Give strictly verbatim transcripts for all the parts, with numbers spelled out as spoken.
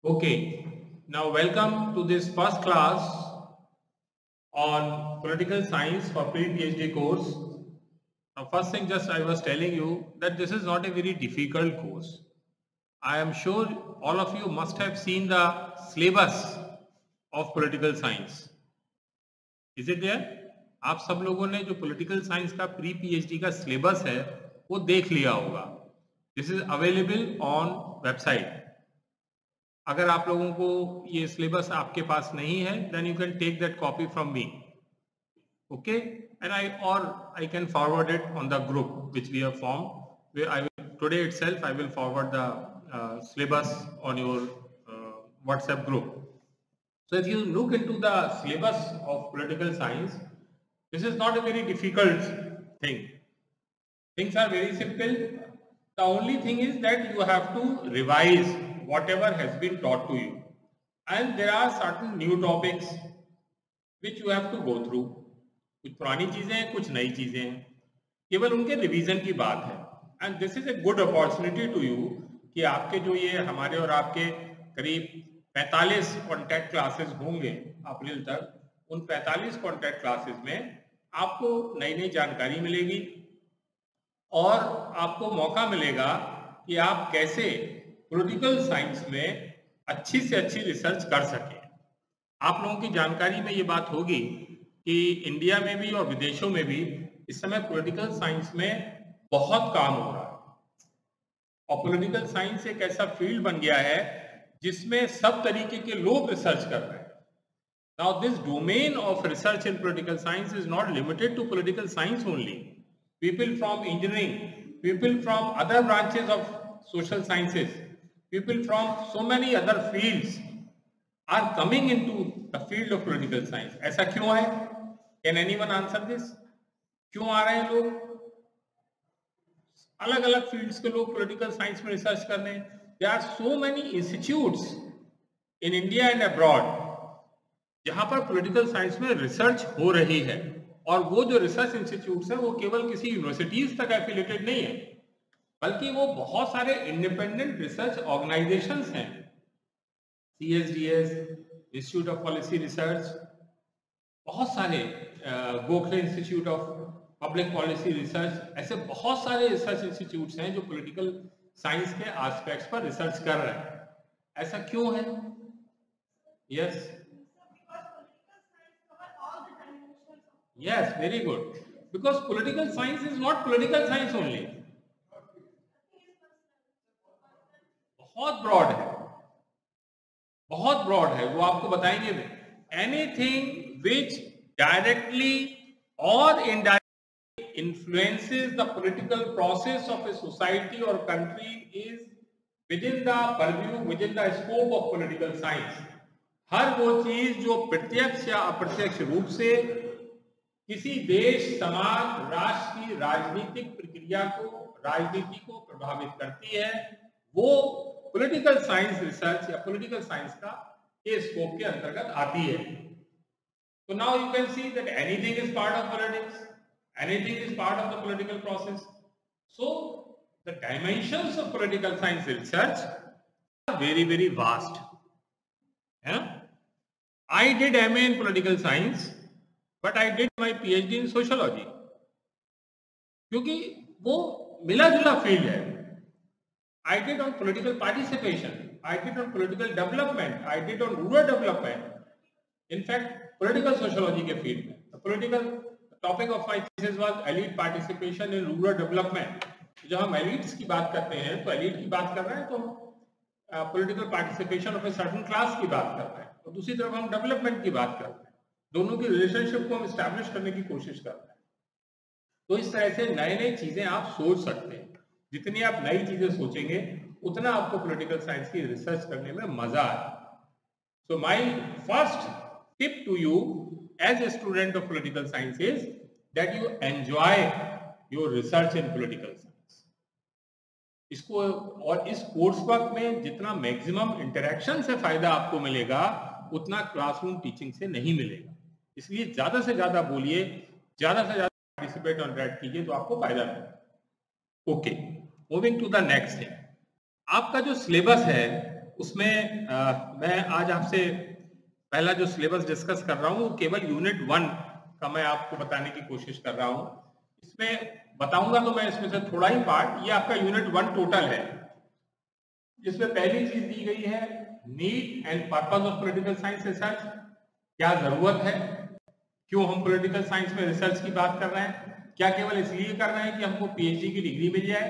Okay, now welcome to this first class on political science for pre-PhD course. Now, first thing, just I was telling you that this is not a very difficult course. I am sure all of you must have seen the syllabus of political science. Is it there? आप सब लोगों ने जो political science का pre-PhD का syllabus है, वो देख लिया होगा. This is available on website. अगर आप लोगों को ये सिलेबस आपके पास नहीं है then you can take that copy from me okay and I और I can forward it on the group which we have form I will today itself I will forward the syllabus on your WhatsApp group so if you look into the syllabus of political science this is not a very difficult thing things are very simple the only thing is that you have to revise whatever has been taught to you, and there are certain new topics which you have to go through. कुछ पुरानी चीजें हैं, कुछ नई चीजें हैं, केवल उनके रिवीजन की बात है. And this is a good opportunity to you कि आपके जो ये हमारे और आपके करीब पैंतालीस कॉन्टैक्ट क्लासेस होंगे अप्रैल तक, उन पैंतालीस कॉन्टैक्ट क्लासेस में आपको नई नई जानकारी मिलेगी और आपको मौका मिलेगा कि आप कैसे पॉलिटिकल साइंस में अच्छी से अच्छी रिसर्च कर सकें. आप लोगों की जानकारी में ये बात होगी कि इंडिया में भी और विदेशों में भी इस समय पॉलिटिकल साइंस में बहुत काम हो रहा है और पॉलिटिकल साइंस एक ऐसा फील्ड बन गया है जिसमें सब तरीके के लोग रिसर्च कर रहे हैं. Now this domain of research in political science is not limited to political science only. People from engineering, people from other branches of social sciences, people from so many other fields are coming into the field of political science. ऐसा क्यों है? Can anyone answer this? क्यों आ रहे हैं लोग? अलग अलग fields के लोग पॉलिटिकल साइंस में रिसर्च कर रहे हैं. There are so many institutes in India and abroad जहां पर पॉलिटिकल साइंस में रिसर्च हो रही है और वो जो रिसर्च इंस्टीट्यूट्स हैं वो केवल किसी यूनिवर्सिटीज तक एफिलिएटेड नहीं है बल्कि वो बहुत सारे इंडिपेंडेंट रिसर्च ऑर्गेनाइजेशंस हैं. C S D S, institute of policy research, बहुत सारे Gokhale institute of public policy research, ऐसे बहुत सारे रिसर्च इंस्टीट्यूट्स हैं जो पॉलिटिकल साइंस के एस्पेक्ट्स पर रिसर्च कर रहे हैं. ऐसा क्यों है? Yes yes very good. Because political science is not political science only. बहुत ब्रॉड है, बहुत ब्रॉड है. वो आपको बताएंगे एनीथिंग विच डायरेक्टली और indirectly influences the political process of A society और country is within the purview, within the scope of political science. हर वो चीज जो प्रत्यक्ष या अप्रत्यक्ष रूप से किसी देश, समाज, राष्ट्र की राजनीतिक प्रक्रिया को, राजनीति को प्रभावित करती है, वो पॉलिटिकल साइंस रिसर्च या पॉलिटिकल साइंस का ये स्कोप के अंतर्गत आती है. तो now you can see that anything is part of politics, anything is part of the political process. So the dimensions of political science research are very very vast. I did M A in political science but I did my PhD in sociology, क्योंकि वो मिला जुला field है. I did on political participation, I did on political development, I did on rural development. In fact, political sociology के field में, the political topic of my thesis was elite participation in rural development. जब हम elites की बात करते हैं, तो elite की बात कर रहे हैं तो uh, political participation of a certain class की बात कर रहे हैं, और दूसरी तरफ हम development की बात कर रहे हैं. दोनों की relationship को हम establish करने की कोशिश कर रहे हैं. तो इस तरह से नए नई चीजें आप सोच सकते हैं. जितनी आप नई चीजें सोचेंगे उतना आपको पॉलिटिकल साइंस की रिसर्च करने में मजा आए. So my first tip to you as a student of political science is that you enjoy your research in political science. इसको और इस कोर्स वर्क में जितना मैक्सिमम इंटरेक्शन से फायदा आपको मिलेगा उतना क्लासरूम टीचिंग से नहीं मिलेगा. इसलिए ज्यादा से ज्यादा बोलिए, ज्यादा से ज्यादा पार्टिसिपेट और इंटरेक्ट कीजिए तो आपको फायदा मिलेगा. Okay, moving to the next thing. आपका जो सिलेबस है उसमें आ, मैं आज आपसे पहला जो सिलेबस डिस्कस कर रहा हूँ वो केवल यूनिट वन का मैं आपको बताने की कोशिश कर रहा हूँ। इसमें बताऊंगा तो मैं इसमें से थोड़ा ही पार्ट, ये आपका यूनिट वन टोटल है, जिसमें पहली चीज दी गई है need and purpose of political science research. क्या जरूरत है, क्यों हम पॉलिटिकल साइंस में रिसर्च की बात कर रहे हैं, क्या केवल इसलिए कर रहे हैं कि हमको पीएचडी की डिग्री मिल जाए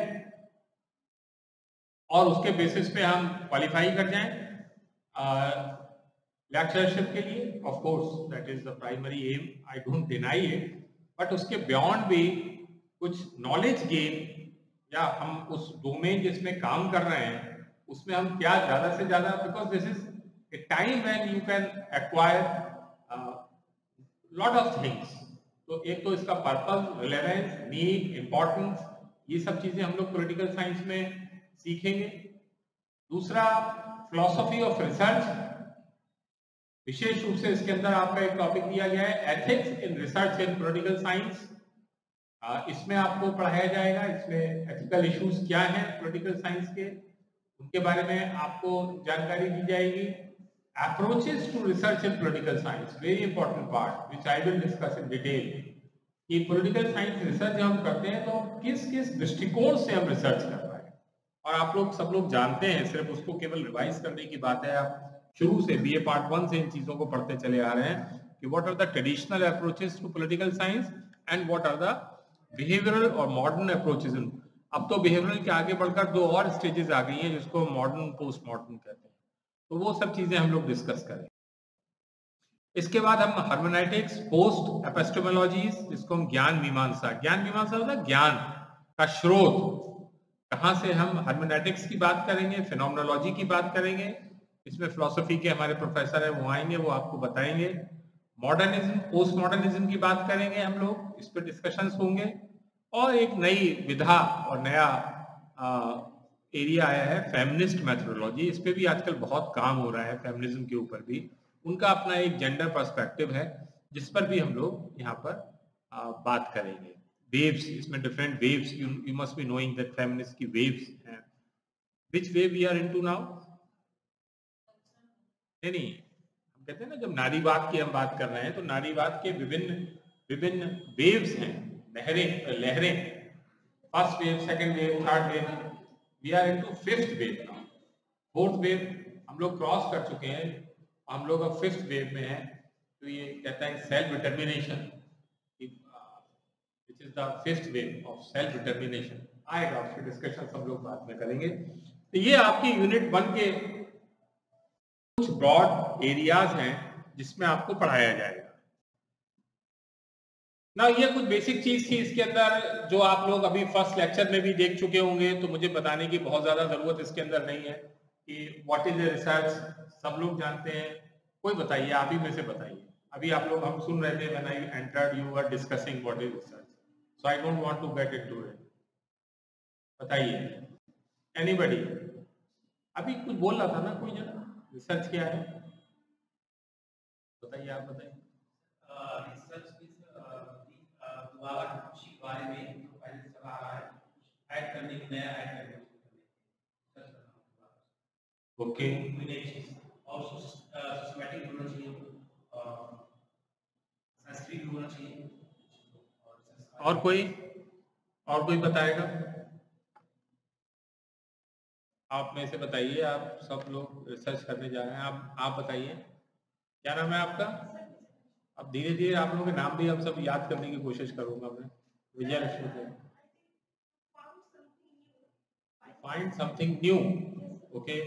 और उसके बेसिस पे हम क्वालिफाई कर जाएं लेक्चरशिप के लिए। Of course that is the primary aim, I don't deny it, but उसके बियॉन्ड भी कुछ नॉलेज गेन या हम उस डोमेन जिसमें काम कर रहे हैं उसमें हम क्या ज्यादा से ज्यादा, because this is a time when you can acquire lot of things. तो एक तो इसका पर्पस, रिलेवेंस, नीड, इंपॉर्टेंस, ये सब चीजें हम लोग पॉलिटिकल साइंस में सीखेंगे। दूसरा फिलॉसफी ऑफ रिसर्च, विशेष रूप से इसके अंदर आपका एक टॉपिक दिया गया है ethics in research in political science. इसमें आपको पढ़ाया जाएगा इसमें एथिकल इश्यूज क्या हैं पॉलिटिकल साइंस के, उनके बारे में आपको जानकारी दी जाएगी। Approaches to research in political science, very important part, which I will discuss in detail. कि political science research जब हम करते हैं तो किस किस दृष्टिकोण से हम रिसर्च कर रहे हैं, और आप लोग सब लोग जानते हैं, सिर्फ उसको केवल रिवाइज करने की बात है। आप शुरू से बीए पार्ट वन से इन चीजों को पढ़ते चले आ रहे हैं कि what are the traditional approaches to political science and what are the behavioral और modern approaches. अब तो behavioral के आगे बढ़कर दो और स्टेजेस आ गई हैं जिसको मॉडर्न पोस्ट मॉडर्न कहते हैं, तो वो सब चीजें हम लोग डिस्कस करें। इसके बाद हम हर्मेनेटिक्स, पोस्ट एपिस्टेमोलॉजीज, जिसको हम ज्ञान मीमांसा, ज्ञान मीमांसा होता है ज्ञान का स्रोत, कहाँ से हम हर्मेनेटिक्स की बात करेंगे, फिनोमेनोलॉजी की बात करेंगे, इसमें फिलोसफी के हमारे प्रोफेसर है वो आएंगे, वो आपको बताएंगे। मॉडर्निज्म, पोस्ट मॉडर्निज्म की बात करेंगे हम लोग, इस पर डिस्कशंस होंगे। और एक नई विधा और नया आ, एरिया आया है फेमिनिस्ट मेथोडोलॉजी, इस पे भी आजकल बहुत काम हो रहा है, फेमिनिज्म के ऊपर भी उनका अपना एक जेंडर पर्सपेक्टिव है जिस पर भी हम लोग यहाँ पर आ, बात करेंगे। वेव्स, इसमें different waves, you you must be knowing that feminist की वेव्स हैं। Which wave we are into now? नहीं नहीं, हम कहते हैं ना जब नारीवाद की हम बात कर रहे हैं तो नारीवाद के विभिन्न विभिन्न वेव्स हैं, लहरें लहरें first wave, second wave, third wave, we are into fifth wave now. Fourth wave हम लोग क्रॉस कर चुके हैं, हम लोग अब फिफ्थ वेव में हैं। तो ये कहता है self determination, which is the fifth wave of self determination. आएगा, उसकी डिस्कशन हम लोग बाद में करेंगे। तो ये आपकी यूनिट वन के कुछ ब्रॉड एरियाज हैं जिसमें आपको पढ़ाया जाएगा ना। ये कुछ बेसिक चीज थी इसके अंदर जो आप लोग अभी फर्स्ट लेक्चर में भी देख चुके होंगे, तो मुझे बताने की बहुत ज्यादा जरूरत इसके अंदर नहीं है कि व्हाट इज ए रिसर्च, सब लोग जानते हैं। कोई बताइए, आप ही में से बताइए। अभी आप लोग, हम सुन रहे थे when I entered you were discussing what is research, so I don't want to get into it. बताइए एनीबॉडी, अभी कुछ बोल रहा था ना कोई जना, रिसर्च क्या है बताइए, आप बताइए। रिसर्च बारे में जो पहले से आ रहा है, ऐड करने की, नया ऐड करने की, ओके, और सिस्टमैटिक होना चाहिए, संस्कृत होना चाहिए। और कोई और कोई बताएगा? आप में से बताइए, आप सब लोग रिसर्च करने जा रहे हैं, आप आप बताइए क्या नाम है आपका? अब धीरे धीरे आप लोगों के नाम भी हम सब याद करने की कोशिश करूंगा मैं। विजय लक्ष्मी से find something new, okay.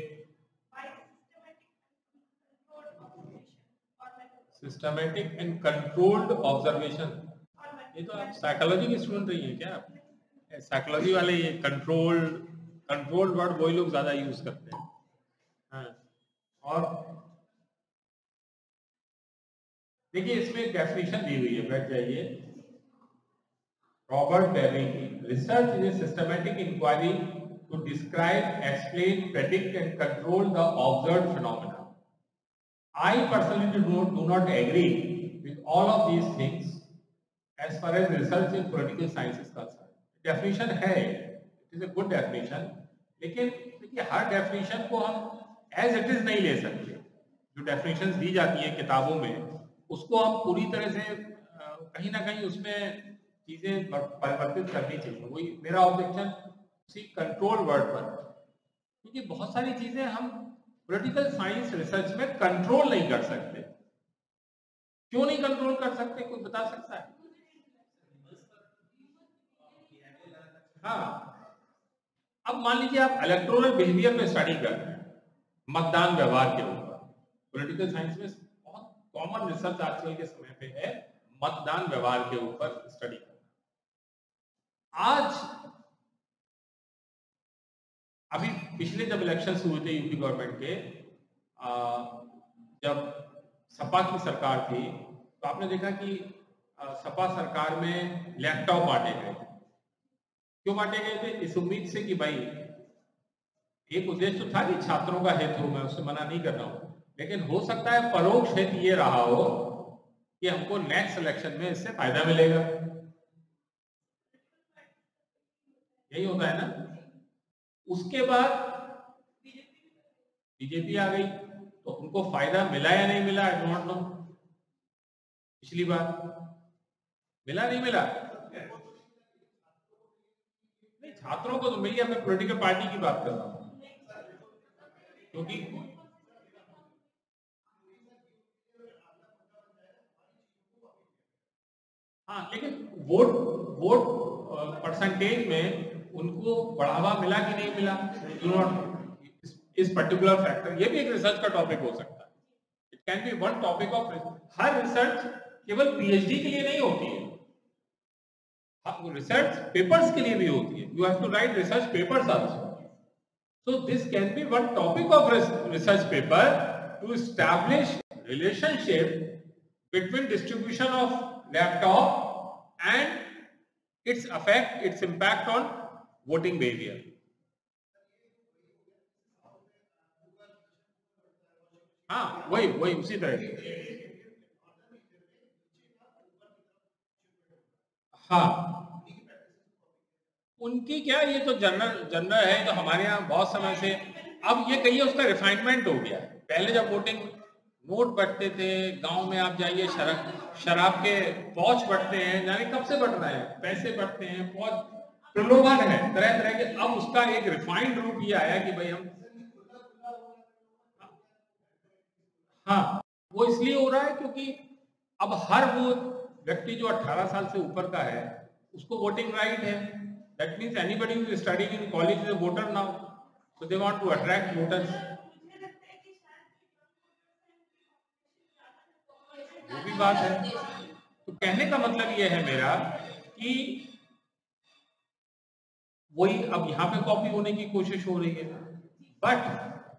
Systematic and controlled observation, ये तो आप साइकोलॉजी की स्टूडेंट रही है क्या आप? साइकोलॉजी वाले ये कंट्रोल कंट्रोल्ड वर्ड वही लोग ज्यादा यूज करते हैं। हाँ, और देखिए इसमें एक डेफिनेशन दी हुई है, बैठ जाइए। रॉबर्ट बेरी की, research is a systematic inquiry to describe, explain, predict and control the observed phenomena. I personally do not, do not agree with all of these things as far as research in political science is concerned. Definition है, it is a good definition, लेकिन देखिए हर definition को हम as it is नहीं ले सकते। जो definitions दी जाती है किताबों में उसको हम पूरी तरह से कहीं ना कहीं उसमें चीजें परिवर्तित करनी चाहिए। वही मेरा ऑब्जेक्शन उसी कंट्रोल वर्ड पर, क्योंकि बहुत सारी चीजें हम पॉलिटिकल साइंस रिसर्च में कंट्रोल नहीं कर सकते। क्यों नहीं कंट्रोल कर सकते, कोई बता सकता है? हाँ, अब मान लीजिए आप इलेक्टोरल बिहेवियर पे स्टडी कर रहे हैं, मतदान व्यवहार के ऊपर। पॉलिटिकल साइंस में बहुत कॉमन रिसर्च आजकल के समय पे है मतदान व्यवहार के ऊपर स्टडी करना। आज अभी पिछले जब इलेक्शन हुए थे यूपी गवर्नमेंट के, आ, जब सपा की सरकार थी तो आपने देखा कि आ, सपा सरकार में लैपटॉप बांटे गए थे। क्यों बांटे गए थे? इस उम्मीद से कि भाई एक उद्देश्य तो था कि छात्रों का हित हो, मैं उससे मना नहीं कर रहा हूं, लेकिन हो सकता है परोक्ष हित ये रहा हो कि हमको नेक्स्ट इलेक्शन में इससे फायदा मिलेगा। यही होता है ना। उसके बाद बीजेपी आ गई तो उनको फायदा मिला या नहीं मिला, आई डोंट नॉट नो। पिछली बार मिला नहीं मिला? नहीं, छात्रों को तो मिली, मैं पॉलिटिकल पार्टी की बात कर रहा हूं। क्योंकि हाँ, लेकिन वोट वोट परसेंटेज में उनको बढ़ावा मिला कि नहीं मिला, इस पर्टिकुलर फैक्टर, ये भी एक रिसर्च का टॉपिक हो सकता है। It can be one topic of. हर रिसर्च केवल पीएचडी के लिए नहीं होती है, रिसर्च पेपर्स के लिए भी होती है। You have to write research papers also. So this can be one topic of research paper to establish relationship between distribution of laptop and its effect, its impact on voting behavior. हाँ, वही वही उसी तरह। हाँ, उनकी क्या, ये तो जनरल जनरल है, तो हमारे यहाँ बहुत समय से, अब ये कहिए उसका रिफाइनमेंट हो गया। पहले जब वोटिंग नोट बटते थे, गांव में आप जाइए शराब शराब के पौच बटते हैं, जाने कब से बट रहे हैं, पैसे बटते हैं, पौच, प्रलोभन है तरह तरह के। अब उसका एक रिफाइंड रूप ये आया कि भाई हम, हाँ, वो इसलिए हो रहा है क्योंकि अब हर वो व्यक्ति जो अठारह साल से ऊपर का है उसको वोटिंग राइट है। That means anybody who is studying in college is a voter now. So they want to attract voters. वो भी बात है। तो कहने का मतलब ये है मेरा कि वही अब यहाँ पे कॉपी होने की कोशिश हो रही है, बट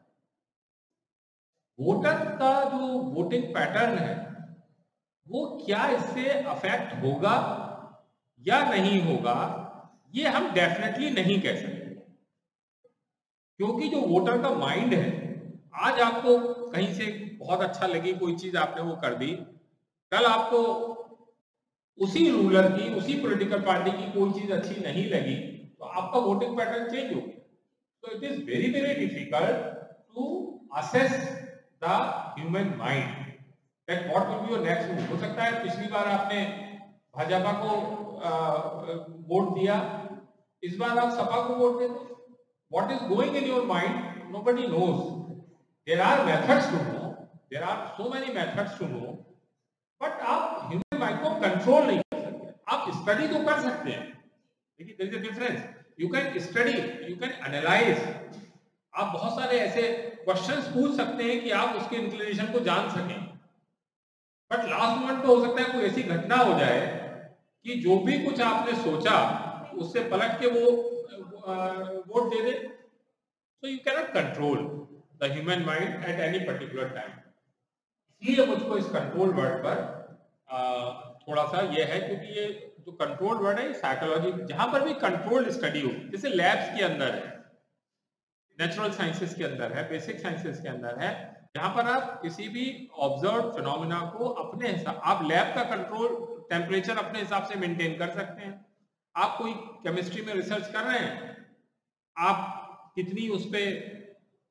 वोटर का जो वोटिंग पैटर्न है वो क्या इससे अफेक्ट होगा या नहीं होगा, ये हम डेफिनेटली नहीं कह सकते। क्योंकि जो वोटर का माइंड है, आज आपको कहीं से बहुत अच्छा लगी कोई चीज, आपने वो कर दी, कल आपको उसी रूलर की, उसी पॉलिटिकल पार्टी की कोई चीज अच्छी नहीं लगी, तो आपका वोटिंग पैटर्न चेंज हो गया। तो it is very very difficult to assess the human mind that what will be your next move. हो सकता है पिछली बार आपने भाजपा को वोट दिया, इस बार आप सपा को वोट दे दो। What is going in your mind, nobody knows. There are methods to know. There are so many methods to know. But आप human mind को control नहीं कर सकते। आप study तो कर सकते हैं, लेकिन there is a difference. You can study, you can analyze. आप बहुत सारे ऐसे questions पूछ सकते हैं कि आप उसके inclination को जान सकें। But last moment पे हो सकता है कोई ऐसी घटना हो जाए कि जो भी कुछ आपने सोचा उससे पलट के वो वोट दे दे। So you cannot control the human mind at any particular time. इसलिए मुझको इस कंट्रोल वर्ड पर आ, थोड़ा सा ये है, क्योंकि ये जो कंट्रोल वर्ड है साइकोलॉजी, जहां पर भी कंट्रोल स्टडी हो, जैसे लैब्स के अंदर है, नेचुरल साइंसेस के अंदर है, बेसिक साइंसेस के अंदर है, जहां पर आप किसी भी ऑब्जर्व फिनोमिना को अपने हिसाब, आप लैब का कंट्रोल टेम्परेचर अपने हिसाब से मेंटेन कर सकते हैं। आप कोई केमिस्ट्री में रिसर्च कर रहे हैं, आप कितनी उस पर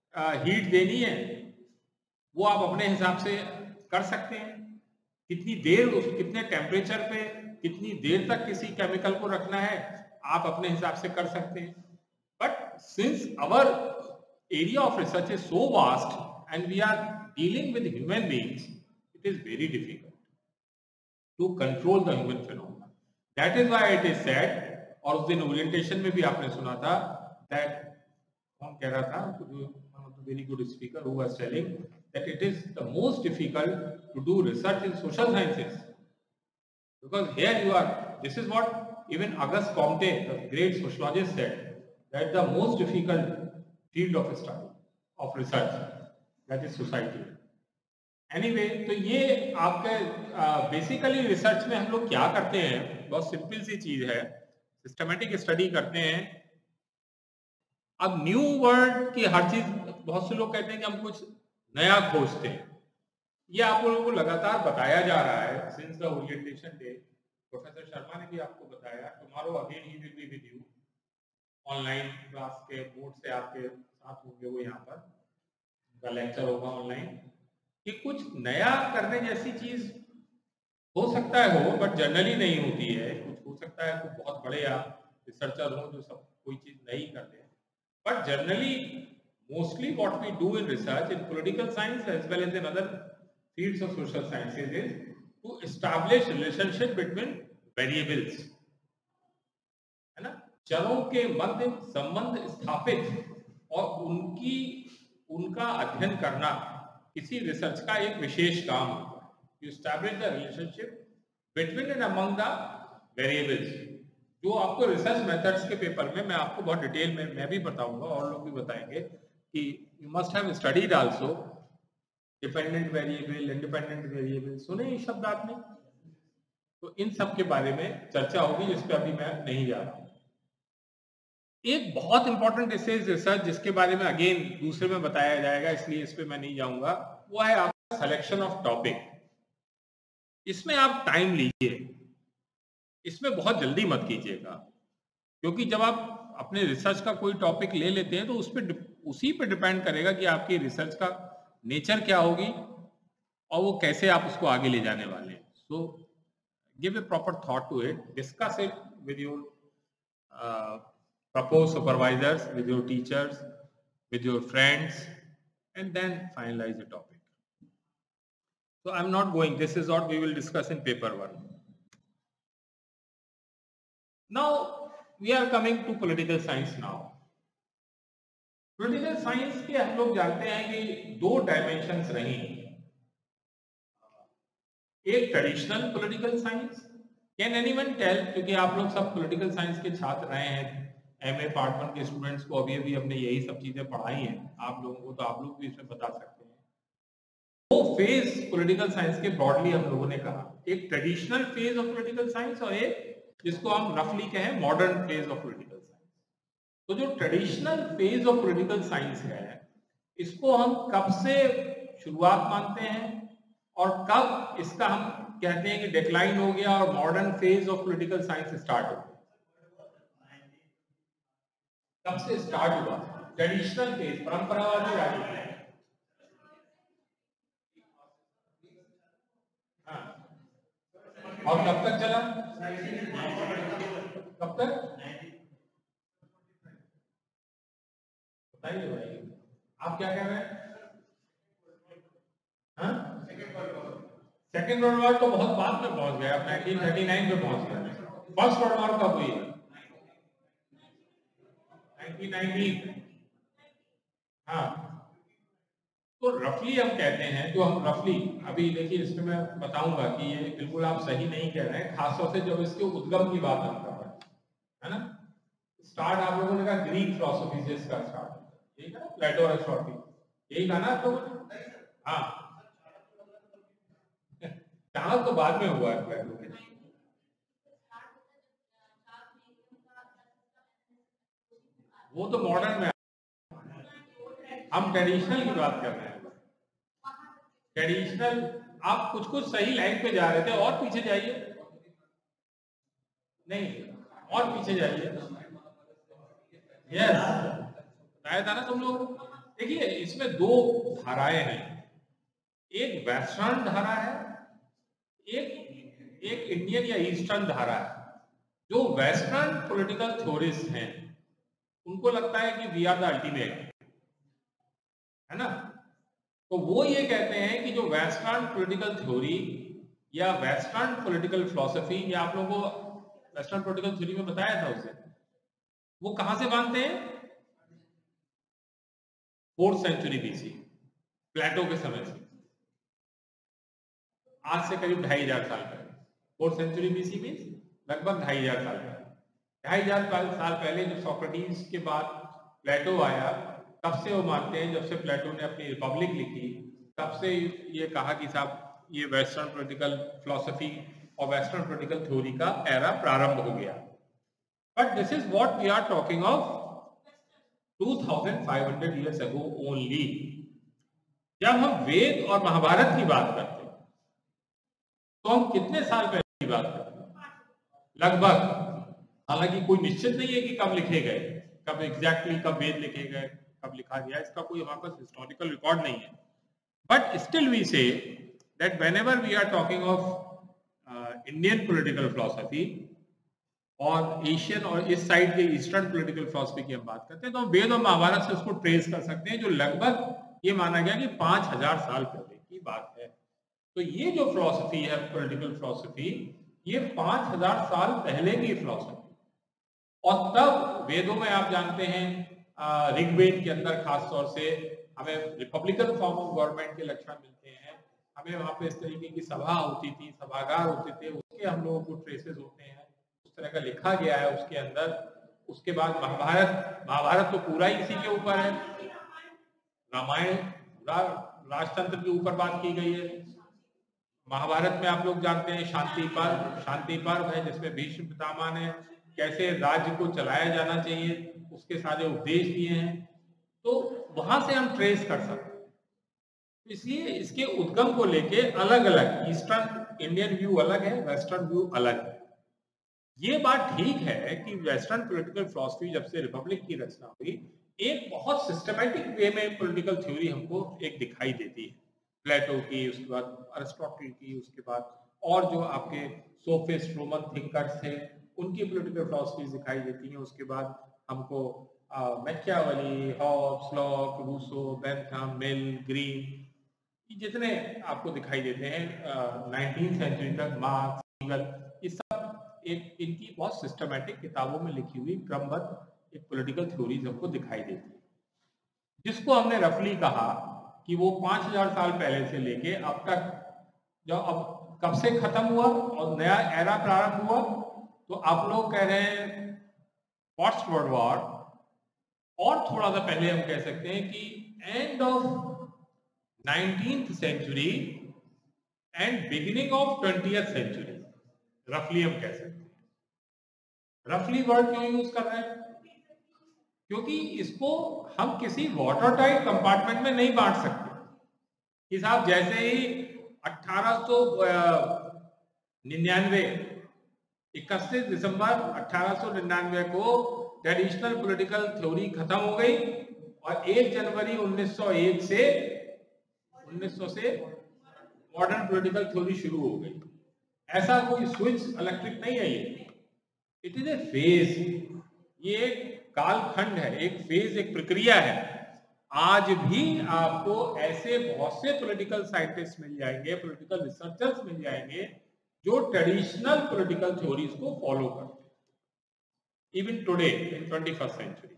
हीट देनी है वो आप अपने हिसाब से कर सकते हैं, कितनी देर उस कितने टेम्परेचर पे कितनी देर तक किसी केमिकल को रखना है आप अपने हिसाब से कर सकते हैं. But since our area of research is so vast and we are dealing with human beings, it is very difficult to control the human phenomena. That is why it is said, और उस दिन orientation में भी आपने सुना था that कौन कह रहा था, very good speaker who was telling that it is the most difficult to do research in social sciences, because here you are, this is what even Auguste Comte, the great sociologist, said, that the most difficult field of study of research, that is society. Anyway, तो ये आपके basically research में हम लोग क्या करते हैं, बहुत सिंपल सी चीज है, सिस्टमेटिक स्टडी करते हैं. अब न्यू वर्ड की हर चीज, बहुत से लोग कहते हैं कि हम कुछ नया खोजते हैं. ये आप लोगों को लगातार बताया जा रहा है since the orientation day. Professor Sharma ने भी आपको बताया, tomorrow again he will be with you online class के मोड से आपके साथ होंगे, वो यहाँ पर उनका लेक्चर होगा ऑनलाइन, कि कुछ नया करने जैसी चीज हो सकता है हो, बट जनरली नहीं होती है. कुछ हो सकता है कुछ बहुत बड़े आप रिसर्चर हो जो सब कोई चीज नहीं करते हैं, but generally mostly what we do in research in political science as well as in other fields of social sciences is to establish relationship between variables, है ना, चरों के मध्य संबंध स्थापित और उनकी उनका अध्ययन करना किसी रिसर्च का एक विशेष काम होता है. You establish the relationship between and among the variables. जो आपको रिसर्च मेथड्स के पेपर में मैं आपको बहुत डिटेल में मैं भी बताऊंगा और लोग भी बताएंगे कि you must have studied also dependent variable, independent variable. सुने ये शब्द आपने? तो इन सब के बारे में चर्चा होगी, जिस पे अभी मैं नहीं जा रहा हूं. एक बहुत इंपॉर्टेंट रिसर्च जिसके बारे में अगेन दूसरे में बताया जाएगा, इसलिए इस पे मैं नहीं जाऊंगा, वो है आपका सिलेक्शन ऑफ टॉपिक. इसमें आप टाइम लीजिए, इसमें बहुत जल्दी मत कीजिएगा, क्योंकि जब आप अपने रिसर्च का कोई टॉपिक ले लेते हैं तो उस पे उसी पे डिपेंड करेगा कि आपकी रिसर्च का नेचर क्या होगी और वो कैसे आप उसको आगे ले जाने वाले हैं. So give a proper thought to it, discuss it with your propose supervisors, with your teachers, with your friends, and then finalise the topic. So I am not going, this is what we will discuss in paper one. Now we are coming to political science now. Political science के हम लोग जानते हैं कि दो dimensions रही. एक traditional political science. Can anyone tell, क्योंकि आप लोग सब पॉलिटिकल साइंस के छात्र रहे हैं, एमए पार्ट वन के स्टूडेंट्स को अभी अभी हमने यही सब चीजें पढ़ाई हैं आप लोगों को, तो आप लोग भी इसमें बता सकते हैं. दो फेज पॉलिटिकल साइंस के ब्रॉडली हम लोगों ने कहा, एक traditional phase of political science और एक जिसको हम रफली कहें modern phase of political science. तो जो traditional phase of political science है, इसको हम कब से शुरुआत मानते हैं और कब इसका हम कहते हैं कि डिक्लाइन हो गया और modern phase of political science start हो गया? कब से स्टार्ट हुआ ट्रेडिशनल फेज, परंपरावादी राजनीति? हाँ, और कब तक चला? कब तक बताइए भाई, आप क्या कह रहे हैं? हाँ, सेकेंड वर्ल्ड वॉर तो बहुत बाद में पहुंच गया, नाइनटीन थर्टी नाइन में पहुंच गया. फर्स्ट वर्ल्ड वॉर कब हुई? Nineteen nineteen. हाँ, तो रफली हम कहते हैं, जो हम रफली अभी देखिए इसमें मैं बताऊंगा कि ये बिल्कुल आप सही नहीं कह रहे हैं, खासतौर से जब इसके उद्गम की बात हम कर रहे हैं, है ना. स्टार्ट आप लोगों ने कहा ग्रीक फिलॉसफी से इसका स्टार्ट, यही था, प्लेटो और अरिस्टोटल, यही था ना आप लोगों ने? हाँ, चाणक्य तो बाद में हुआ है प्लेटो के. वो तो मॉडर्न में, हम ट्रेडिशनल की बात कर रहे हैं. ट्रेडिशनल, आप कुछ कुछ सही लाइन पे जा रहे थे, और पीछे जाइए, नहीं और पीछे जाइए. यस, बताया था ना तुम लोग, देखिए इसमें दो धाराएं हैं, एक वेस्टर्न धारा है, एक एक इंडियन या ईस्टर्न धारा है। जो वेस्टर्न पॉलिटिकल थ्योरिस्ट हैं उनको लगता है कि वी आर द अल्टीमेट, है ना। तो वो ये कहते हैं कि जो वेस्टर्न पॉलिटिकल थ्योरी या वेस्टर्न पॉलिटिकल फिलॉसफी, या आप लोगों को वेस्टर्न पॉलिटिकल थ्योरी में बताया था उसे, वो कहां से मानते हैं? फोर्थ सेंचुरी बीसी, प्लेटो के समय से, आज से करीब ढाई हजार साल पहले। फोर्थ सेंचुरी बीसी मीन्स लगभग ढाई हजार साल पहले। ढाई हजार साल पहले जब सोक्रेटिस के बाद प्लेटो आया, तब से वो मानते हैं, जब से प्लेटो ने अपनी रिपब्लिक लिखी, तब से ये कहा कि साहब ये वेस्टर्न पॉलिटिकल फिलॉसफी और वेस्टर्न पॉलिटिकल थ्योरी का एरा प्रारंभ हो गया। But this is what we are talking of two thousand five hundred years ago only. जब हम वेद और महाभारत की बात करते हैं तो हम कितने साल पहले की बात करते हैं? लगभग, हालांकि कोई निश्चित नहीं है कि कब लिखे गए, कब एग्जैक्टली कब वेद लिखे गए, कब लिखा गया, इसका कोई हमारे पास हिस्टोरिकल रिकॉर्ड नहीं है। But still we say that whenever we are talking of Indian political philosophy और एशियन और इस साइड के ईस्टर्न पॉलिटिकल फिलॉसफी की हम बात करते हैं, तो हम वेद और महाभारत से उसको ट्रेस कर सकते हैं, जो लगभग ये माना गया कि पांच हजार साल पहले की बात है। तो ये जो फिलॉसफी है पॉलिटिकल फिलॉसफी, ये पांच हजार साल पहले की फिलॉसफी। और तब वेदों में आप जानते हैं, ऋग्वेद के अंदर खास तौर से हमें रिपब्लिकन फॉर्म ऑफ गवर्नमेंट के लक्षण मिलते हैं। हमें वहां पे इस तरीके की सभा होती थी, सभागार होते थे, उसके हम लोगों को ट्रेसेस होते हैं, उस तरह का लिखा गया है उसके अंदर। उसके बाद महाभारत, महाभारत तो पूरा ही इसी के ऊपर है। रामायण पूरा राजतंत्र के ऊपर बात की गई है। महाभारत में आप लोग जानते हैं शांति पर्व, शांति पर्व है जिसमें भीष्म पितामह ने कैसे राज्य को चलाया जाना चाहिए उसके सारे उपदेश दिए हैं। तो वहां से हम ट्रेस कर सकते हैं। इसलिए इसके उद्गम को लेके अलग अलग, ईस्टर्न इंडियन व्यू अलग है, वेस्टर्न व्यू अलग है। ये बात ठीक है कि वेस्टर्न पॉलिटिकल फिलॉसफी जब से रिपब्लिक की रचना हुई, एक बहुत सिस्टमैटिक वे में पॉलिटिकल थ्योरी हमको एक दिखाई देती है। प्लेटो की, उसके बाद अरिस्टोटल की, उसके बाद और जो आपके सोफिस्ट रोमन थिंकर्स थे उनकी पॉलिटिकल फिलॉसफी दिखाई देती हैं। उसके बाद हमको Machiavelli, Hobbes, Locke, Rousseau, Bentham, Mill, Green, जितने आपको दिखाई देते हैं नाइनटीन सेंचुरी तक, मार्क्स, हीगल, ये सब एक इनकी बहुत सिस्टमैटिक किताबों में लिखी हुई क्रमबद्ध एक पॉलिटिकल थ्योरीज हमको दिखाई देती है, जिसको हमने रफली कहा कि वो पांच हजार साल पहले से लेके अब तक, जो अब कब से खत्म हुआ और नया एरा प्रारंभ हुआ, तो आप लोग कह रहे हैं फर्स्ट वर्ल्ड वॉर, और थोड़ा सा पहले हम कह सकते हैं कि end of nineteenth century end beginning of twentieth century, रफली हम कह सकते हैं। रफली वर्ड क्यों यूज कर रहे हैं? क्योंकि इसको हम किसी वाटर टाइट कंपार्टमेंट में नहीं बांट सकते कि साहब जैसे ही अठारह सौ निन्यानवे इकतीस दिसंबर अठारह सौ निन्यानवे को ट्रेडिशनल पॉलिटिकल थ्योरी खत्म हो गई और एक जनवरी उन्नीस सौ एक से उन्नीस सौ से मॉडर्न पॉलिटिकल थ्योरी शुरू हो गई। ऐसा कोई स्विच इलेक्ट्रिक नहीं है, ये इट इज ए फेज, ये एक कालखंड है, एक फेज, एक प्रक्रिया है। आज भी आपको ऐसे बहुत से पॉलिटिकल साइंटिस्ट मिल जाएंगे, पॉलिटिकल रिसर्चर्स मिल जाएंगे जो ट्रेडिशनल पॉलिटिकल थ्योरीज को फॉलो करते हैं even today in twenty first century.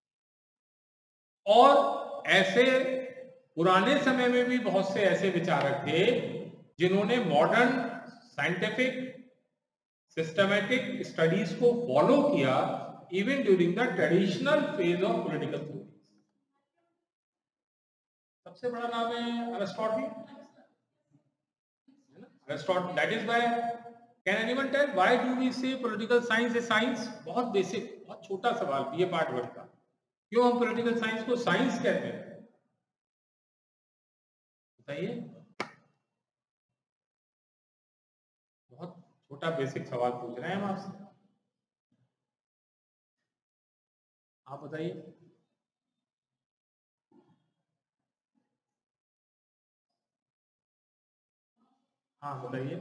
और ऐसे पुराने समय में भी बहुत से ऐसे विचारक थे जिन्होंने मॉडर्न साइंटिफिक सिस्टमैटिक स्टडीज को फॉलो किया even during the traditional phase of political theory. सबसे बड़ा नाम है Aristotle, Aristotle. That is why, can anyone tell why do we say political science is science? बहुत बेसिक, बहुत छोटा सवाल ये पार्ट वन का, क्यों हम पॉलिटिकल साइंस को साइंस कहते हैं? बताइए, बहुत छोटा बेसिक सवाल पूछ रहे हैं हम आपसे, आप बताइए। हाँ बताइए।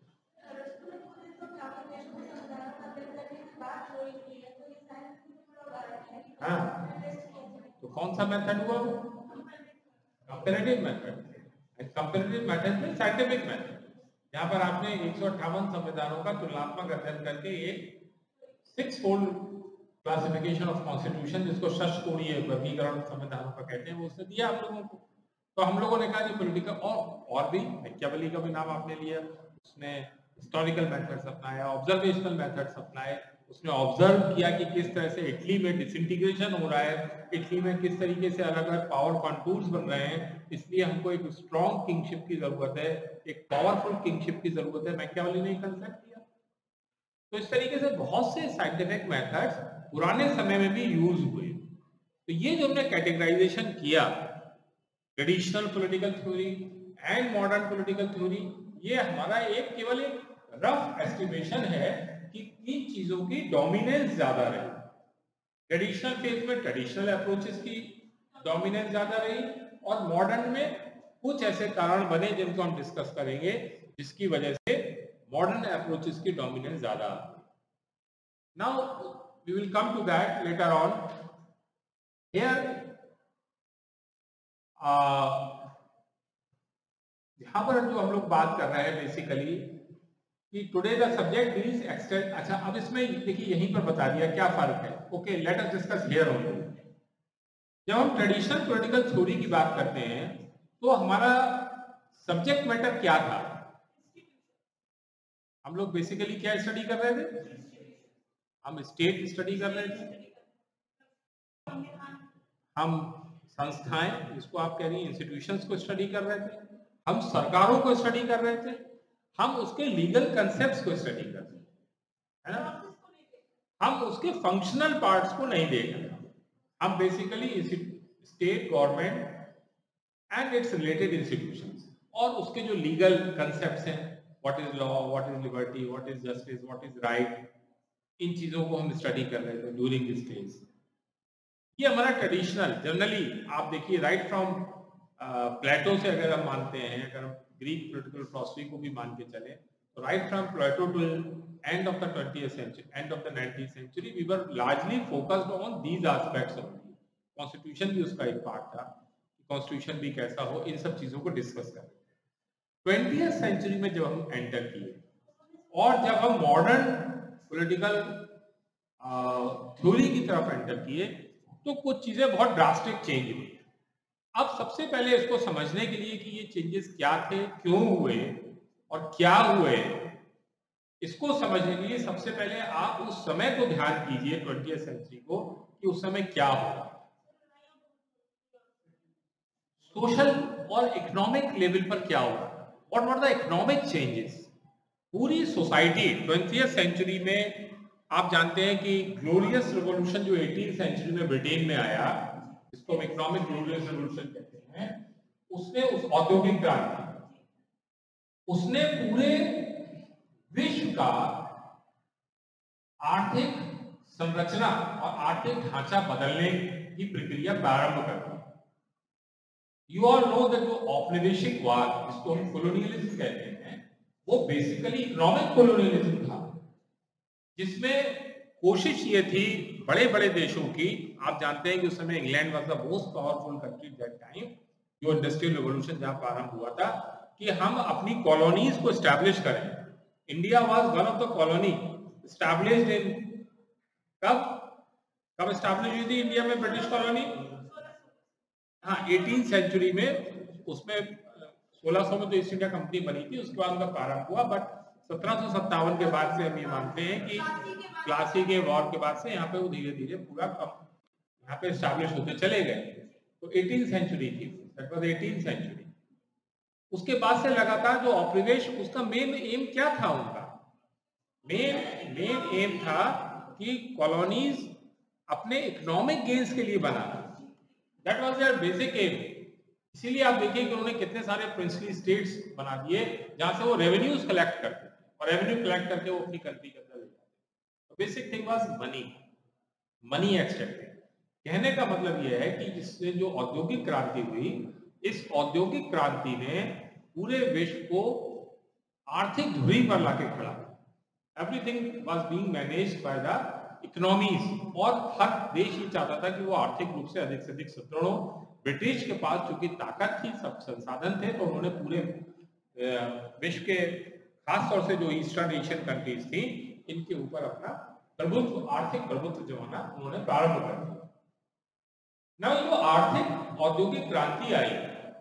हाँ, तो कौन सा मेथड हुआ? Comparative method. कंपैरेटिव मेथड में साइंटिफिक मेथड, यहाँ पर आपने एक सौ अट्ठावन संविधानों का तुलनात्मक अध्ययन करके एक six fold classification of constitution, जिसको षटकोणीय वर्गीकरण संविधानों का कहते हैं, वो उसने दिया आप लोगों को। तो हम लोगों ने कहा कि पॉलिटिकल और और भी मैकियावेली का भी नाम आपने लिया, उसने हिस्टोरिकल मेथड्स अपनाया, ऑब्जर्वेशनल मेथड्स अपनाए, उसने ऑब्जर्व किया कि किस तरह से इटली में डिसइंटीग्रेशन हो रहा है, इटली में किस तरीके से अलग अलग पावर कॉन्टूर्स बन रहे हैं, इसलिए हमको एक स्ट्रॉन्ग किंगशिप की जरूरत है, एक पावरफुल किंगशिप की जरूरत है, मैकियावेली ने कंसेप्ट किया। तो इस तरीके से बहुत से साइंटिफिक मेथड्स पुराने समय में भी यूज हुए। तो ये जो हमने कैटेगराइजेशन किया, traditional political theory and modern political theory, ये हमारा एक केवल एक रफ एस्टिमेशन है कि किन चीजों की डोमिनेंस ज्यादा रही। ट्रेडिशनल फेज में ट्रेडिशनल अप्रोचेस की डोमिनेंस ज्यादा रही, और मॉडर्न में कुछ ऐसे कारण बने जिनको हम डिस्कस करेंगे, जिसकी वजह से मॉडर्न अप्रोचेस की डोमिनेंस ज्यादा। Now we will come to that later on. Here यहां पर जो हम लोग बात कर रहे हैं बेसिकली कि today the subject is extend. अच्छा, अब इसमें देखिए यहीं पर बता दिया क्या फर्क है। Okay, let us discuss here only. जब हम ट्रेडिशनल पॉलिटिकल थ्योरी की बात करते हैं तो हमारा सब्जेक्ट मैटर क्या था? हम लोग बेसिकली क्या स्टडी कर रहे थे? हम स्टेट स्टडी कर रहे थे, हम संस्थाएं, जिसको आप कह रही हैं इंस्टीट्यूशंस को स्टडी कर रहे थे, हम सरकारों को स्टडी कर रहे थे, हम उसके लीगल कंसेप्ट्स को स्टडी कर रहे थे, है ना? हम उसके फंक्शनल पार्ट्स को नहीं देख रहे। हम basically state government and its related institutions और उसके जो लीगल कंसेप्ट्स हैं, what is law, what is liberty, what is justice, what is right, इन चीजों को हम स्टडी कर रहे थे ड्यूरिंग दिस फेज। ये हमारा ट्रेडिशनल, जनरली आप देखिए राइट फ्रॉम प्लेटो से अगर हम मानते हैं, अगर हम ग्रीक पॉलिटिकल फिलॉसफी को भी मान के चले, तो right from Plato to end of the twentieth century, end of the nineteenth century, we were largely focused on these aspects of constitution भी उसका एक पार्ट था, कॉन्स्टिट्यूशन भी कैसा हो, इन सब चीजों को डिस्कस करें। ट्वेंटिएथ सेंचुरी में जब हम एंटर किए और जब हम मॉडर्न पॉलिटिकल थ्योरी की तरफ एंटर किए, तो कुछ चीजें बहुत ड्रास्टिक चेंज हुई। अब सबसे पहले इसको समझने के लिए कि ये चेंजेस क्या थे, क्यों हुए और क्या हुए, इसको समझने के लिए सबसे पहले आप उस समय को ध्यान कीजिए, ट्वेंटिएथ सेंचुरी को, कि उस समय क्या हुआ। सोशल और इकोनॉमिक लेवल पर क्या हुआ, what were the economic changes. पूरी सोसाइटी ट्वेंटिएथ सेंचुरी में, आप जानते हैं कि ग्लोरियस रिवॉल्यूशन जो एटीन सेंचुरी में ब्रिटेन में आया, जिसको हम इकोनॉमिक ग्लोरियस रिवॉल्यूशन कहते हैं, उसने उस औद्योगिक क्रांति, उसने पूरे विश्व का आर्थिक संरचना और आर्थिक ढांचा बदलने की प्रक्रिया प्रारंभ कर दी। यू ऑल नो दैट जो औपनिवेशिकवाद, जिसको हम कॉलोनियलिज्म कहते हैं, वो बेसिकली इकोनॉमिक कॉलोनियलिज्म था, जिसमें कोशिश ये थी बड़े बड़े देशों की, आप जानते हैं कि उस समय England was the most powerful country at that time, जो इंडस्ट्रियल रिवॉल्यूशन जहां प्रारंभ हुआ था, कि हम अपनी कॉलोनीज को एस्टैब्लिश करें। India was one of the colony established in, कब कब एस्टैब्लिश हुई थी इंडिया में ब्रिटिश कॉलोनी? हाँ, एटीन सेंचुरी में। उसमें सोलह सौ में तो ईस्ट इंडिया कंपनी बनी थी, उसके बाद उनका प्रारंभ हुआ, बट सत्रह सौ सत्तावन के बाद से हम ये मानते हैं कि प्लासी के वॉर के बाद से यहाँ पे वो धीरे धीरे पूरा यहाँ पे एस्टैब्लिश होते चले गए। तो एटीन सेंचुरी थी, दैट वाज एटीन सेंचुरी। उसके बाद से लगातार जो औपनिवेश, उसका मेन एम क्या था? उनका मेन मेन एम था कि कॉलोनीज अपने इकोनॉमिक गेन्स के लिए बनाना, that was their basic aim. इसीलिए आप देखिए कि उन्होंने कितने सारे प्रिंसली स्टेट्स बना दिए जहां से वो रेवेन्यूज कलेक्ट करते और रेवेन्यू कलेक्ट करके वो अपनी कंट्री के अंदर ले जाते। Basic thing was money, money extracting. कहने का मतलब यह है कि इससे जो औद्योगिक क्रांति हुई, इस औद्योगिक क्रांति ने पूरे विश्व को आर्थिक धुरी पर लाके खड़ा। Everything was being managed by the economies, और हर देश ये चाहता था कि वो आर्थिक रूप से अधिक से अधिक सुदृढ़ हो। ब्रिटिश के पास चूंकि ताकत थी, सब संसाधन थे, तो उन्होंने पूरे विश्व के खास तौर से जो ईस्टर्न एशियन कंट्रीज थी इनके ऊपर अपना प्रभुत्व, आर्थिक प्रभुत्व जमाना उन्होंने प्रारंभ कर दिया। ना जो आर्थिक औद्योगिक क्रांति आई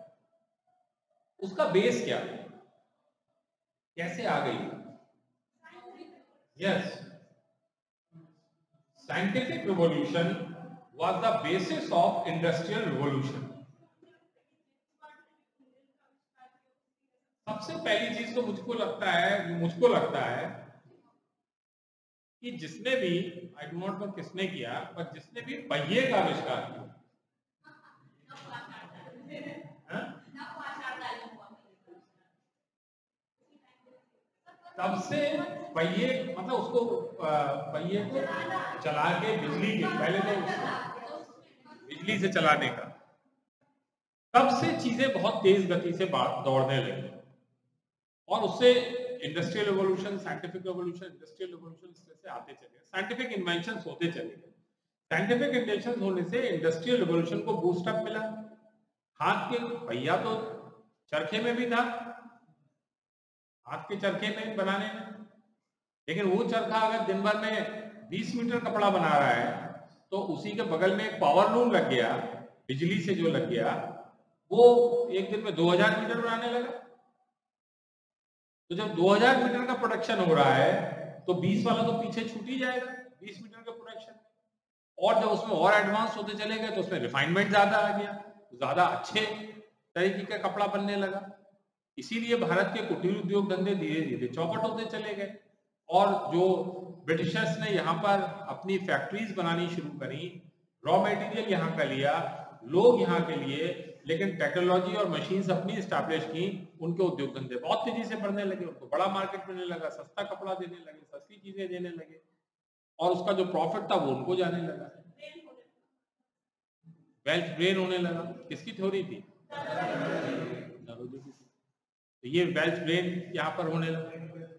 उसका बेस क्या, कैसे आ गई? Yes, scientific revolution was the basis of industrial revolution. सबसे पहली चीज तो मुझको लगता है मुझको लगता है कि जिसने भी, आई डू नॉट नो किसने किया, पर जिसने भी पहिए का आविष्कार किया, तब से पहिए, मतलब उसको पहिए को चला के बिजली के, पहले तो बिजली से चलाने का, तब से चीजें बहुत तेज गति से दौड़ने लगी, और उससे industrial revolution, scientific revolution, industrial revolution इस तरह से आते चले, साइंटिफिक इन्वेंशंस होते चले गए। साइंटिफिक इन्वेंशंस होने से इंडस्ट्रियल रिवॉल्यूशन को बूस्ट अप मिला। हाथ के पहिया तो चरखे में भी था, हाथ के चरखे में बनाने में, लेकिन वो चरखा अगर दिन भर में बीस मीटर कपड़ा बना रहा है तो उसी के बगल में एक पावर लूम लग गया, बिजली से जो लग गया, वो एक दिन में दो हज़ार मीटर बनाने लगा। तो जब दो हज़ार मीटर का प्रोडक्शन हो रहा है तो बीस वाला तो पीछे छूट ही जाएगा, बीस मीटर का प्रोडक्शन। और जब उसमें और एडवांस होते चले गए तो उसमें रिफाइनमेंट ज्यादा आ गया, ज्यादा अच्छे तरीके का कपड़ा बनने लगा। इसीलिए भारत के कुटीर उद्योग धंधे धीरे धीरे चौपट होते चले गए, और जो ब्रिटिशर्स ने यहाँ पर अपनी फैक्ट्रीज बनानी शुरू करी, रॉ मटेरियल यहाँ का लिया, लोग यहाँ के लिए, लेकिन टेक्नोलॉजी और मशीन्स अपनी स्टैब्लिश की, उनके उद्योग धंधे बहुत तेजी से बढ़ने लगे, उनको बड़ा मार्केट मिलने लगा, सस्ता कपड़ा देने लगे, सस्ती चीजें देने लगे, और उसका जो प्रॉफिट था वो उनको जाने लगा, वेल्थ ब्रेन होने लगा। किसकी थ्योरी थी? तो ये वेल्थ ब्रेन यहाँ पर होने लगा।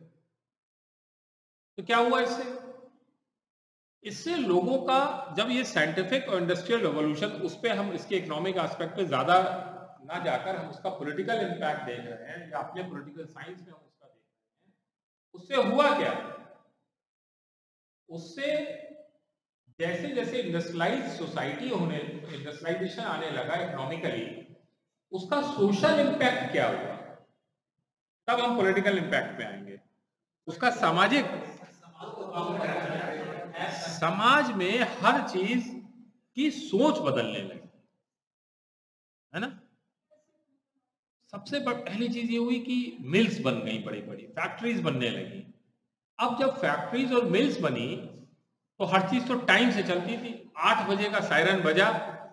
तो क्या हुआ इससे? इससे लोगों का, जब ये साइंटिफिक और इंडस्ट्रियल रिवॉल्यूशन, उस पर हम इसके इकोनॉमिक एस्पेक्ट पे ज्यादा ना जाकर हम उसका पॉलिटिकल इंपैक्ट देख रहे हैं, या अपने पॉलिटिकल साइंस में हम उसका देख रहे हैं, उससे हुआ क्या? उससे जैसे जैसे इंडस्ट्रियलाइज सोसाइटी होने, इंडस्ट्रियलाइजेशन आने लगा इकोनॉमिकली, उसका सोशल इंपैक्ट क्या हुआ? तब हम पॉलिटिकल इंपैक्ट पे आएंगे। उसका सामाजिक, समाज में हर चीज की सोच बदलने लगी, है ना। सबसे पहली चीज ये हुई कि मिल्स बन गई, बड़ी बड़ी फैक्ट्रीज बनने लगी। अब जब फैक्ट्रीज और मिल्स बनी तो हर चीज तो टाइम से चलती थी। आठ बजे का सायरन बजा,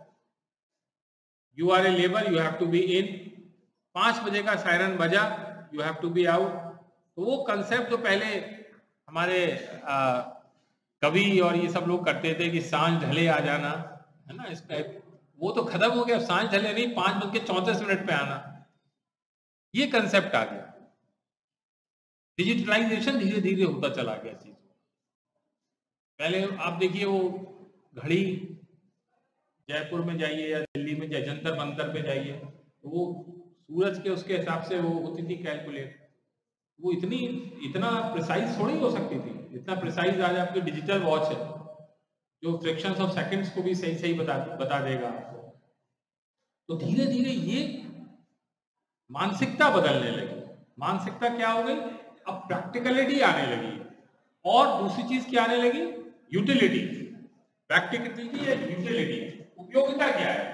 you are a labour, you have to be in. पांच बजे का सायरन बजा, you have to be out. तो वो कंसेप्ट जो पहले हमारे आ, कवि और ये सब लोग करते थे कि सांझ ढले आ जाना, है ना, इसका वो तो खत्म हो गया। सांझ ढले नहीं, पांच बज के चौंतीस मिनट पे आना, ये कंसेप्ट आ गया। डिजिटलाइजेशन धीरे धीरे होता चला गया चीज। पहले आप देखिए वो घड़ी, जयपुर में जाइए या दिल्ली में जाइए, जंतर मंतर पे जाइए, तो वो सूरज के उसके हिसाब से वो होती थी कैलकुलेट। वो इतनी इतना प्रिसाइज थोड़ी हो सकती थी, इतना प्रिसाइज आज आपकी डिजिटल वॉच है जो फ्रैक्शंस ऑफ सेकंड्स को भी सही सही बता बता देगा आपको। तो धीरे धीरे ये मानसिकता बदलने लगी। मानसिकता क्या हो गई? अब प्रैक्टिकलिटी आने लगी, और दूसरी चीज क्या आने लगी? यूटिलिटी। प्रैक्टिकलिटी या यूटिलिटी, उपयोगिता क्या है?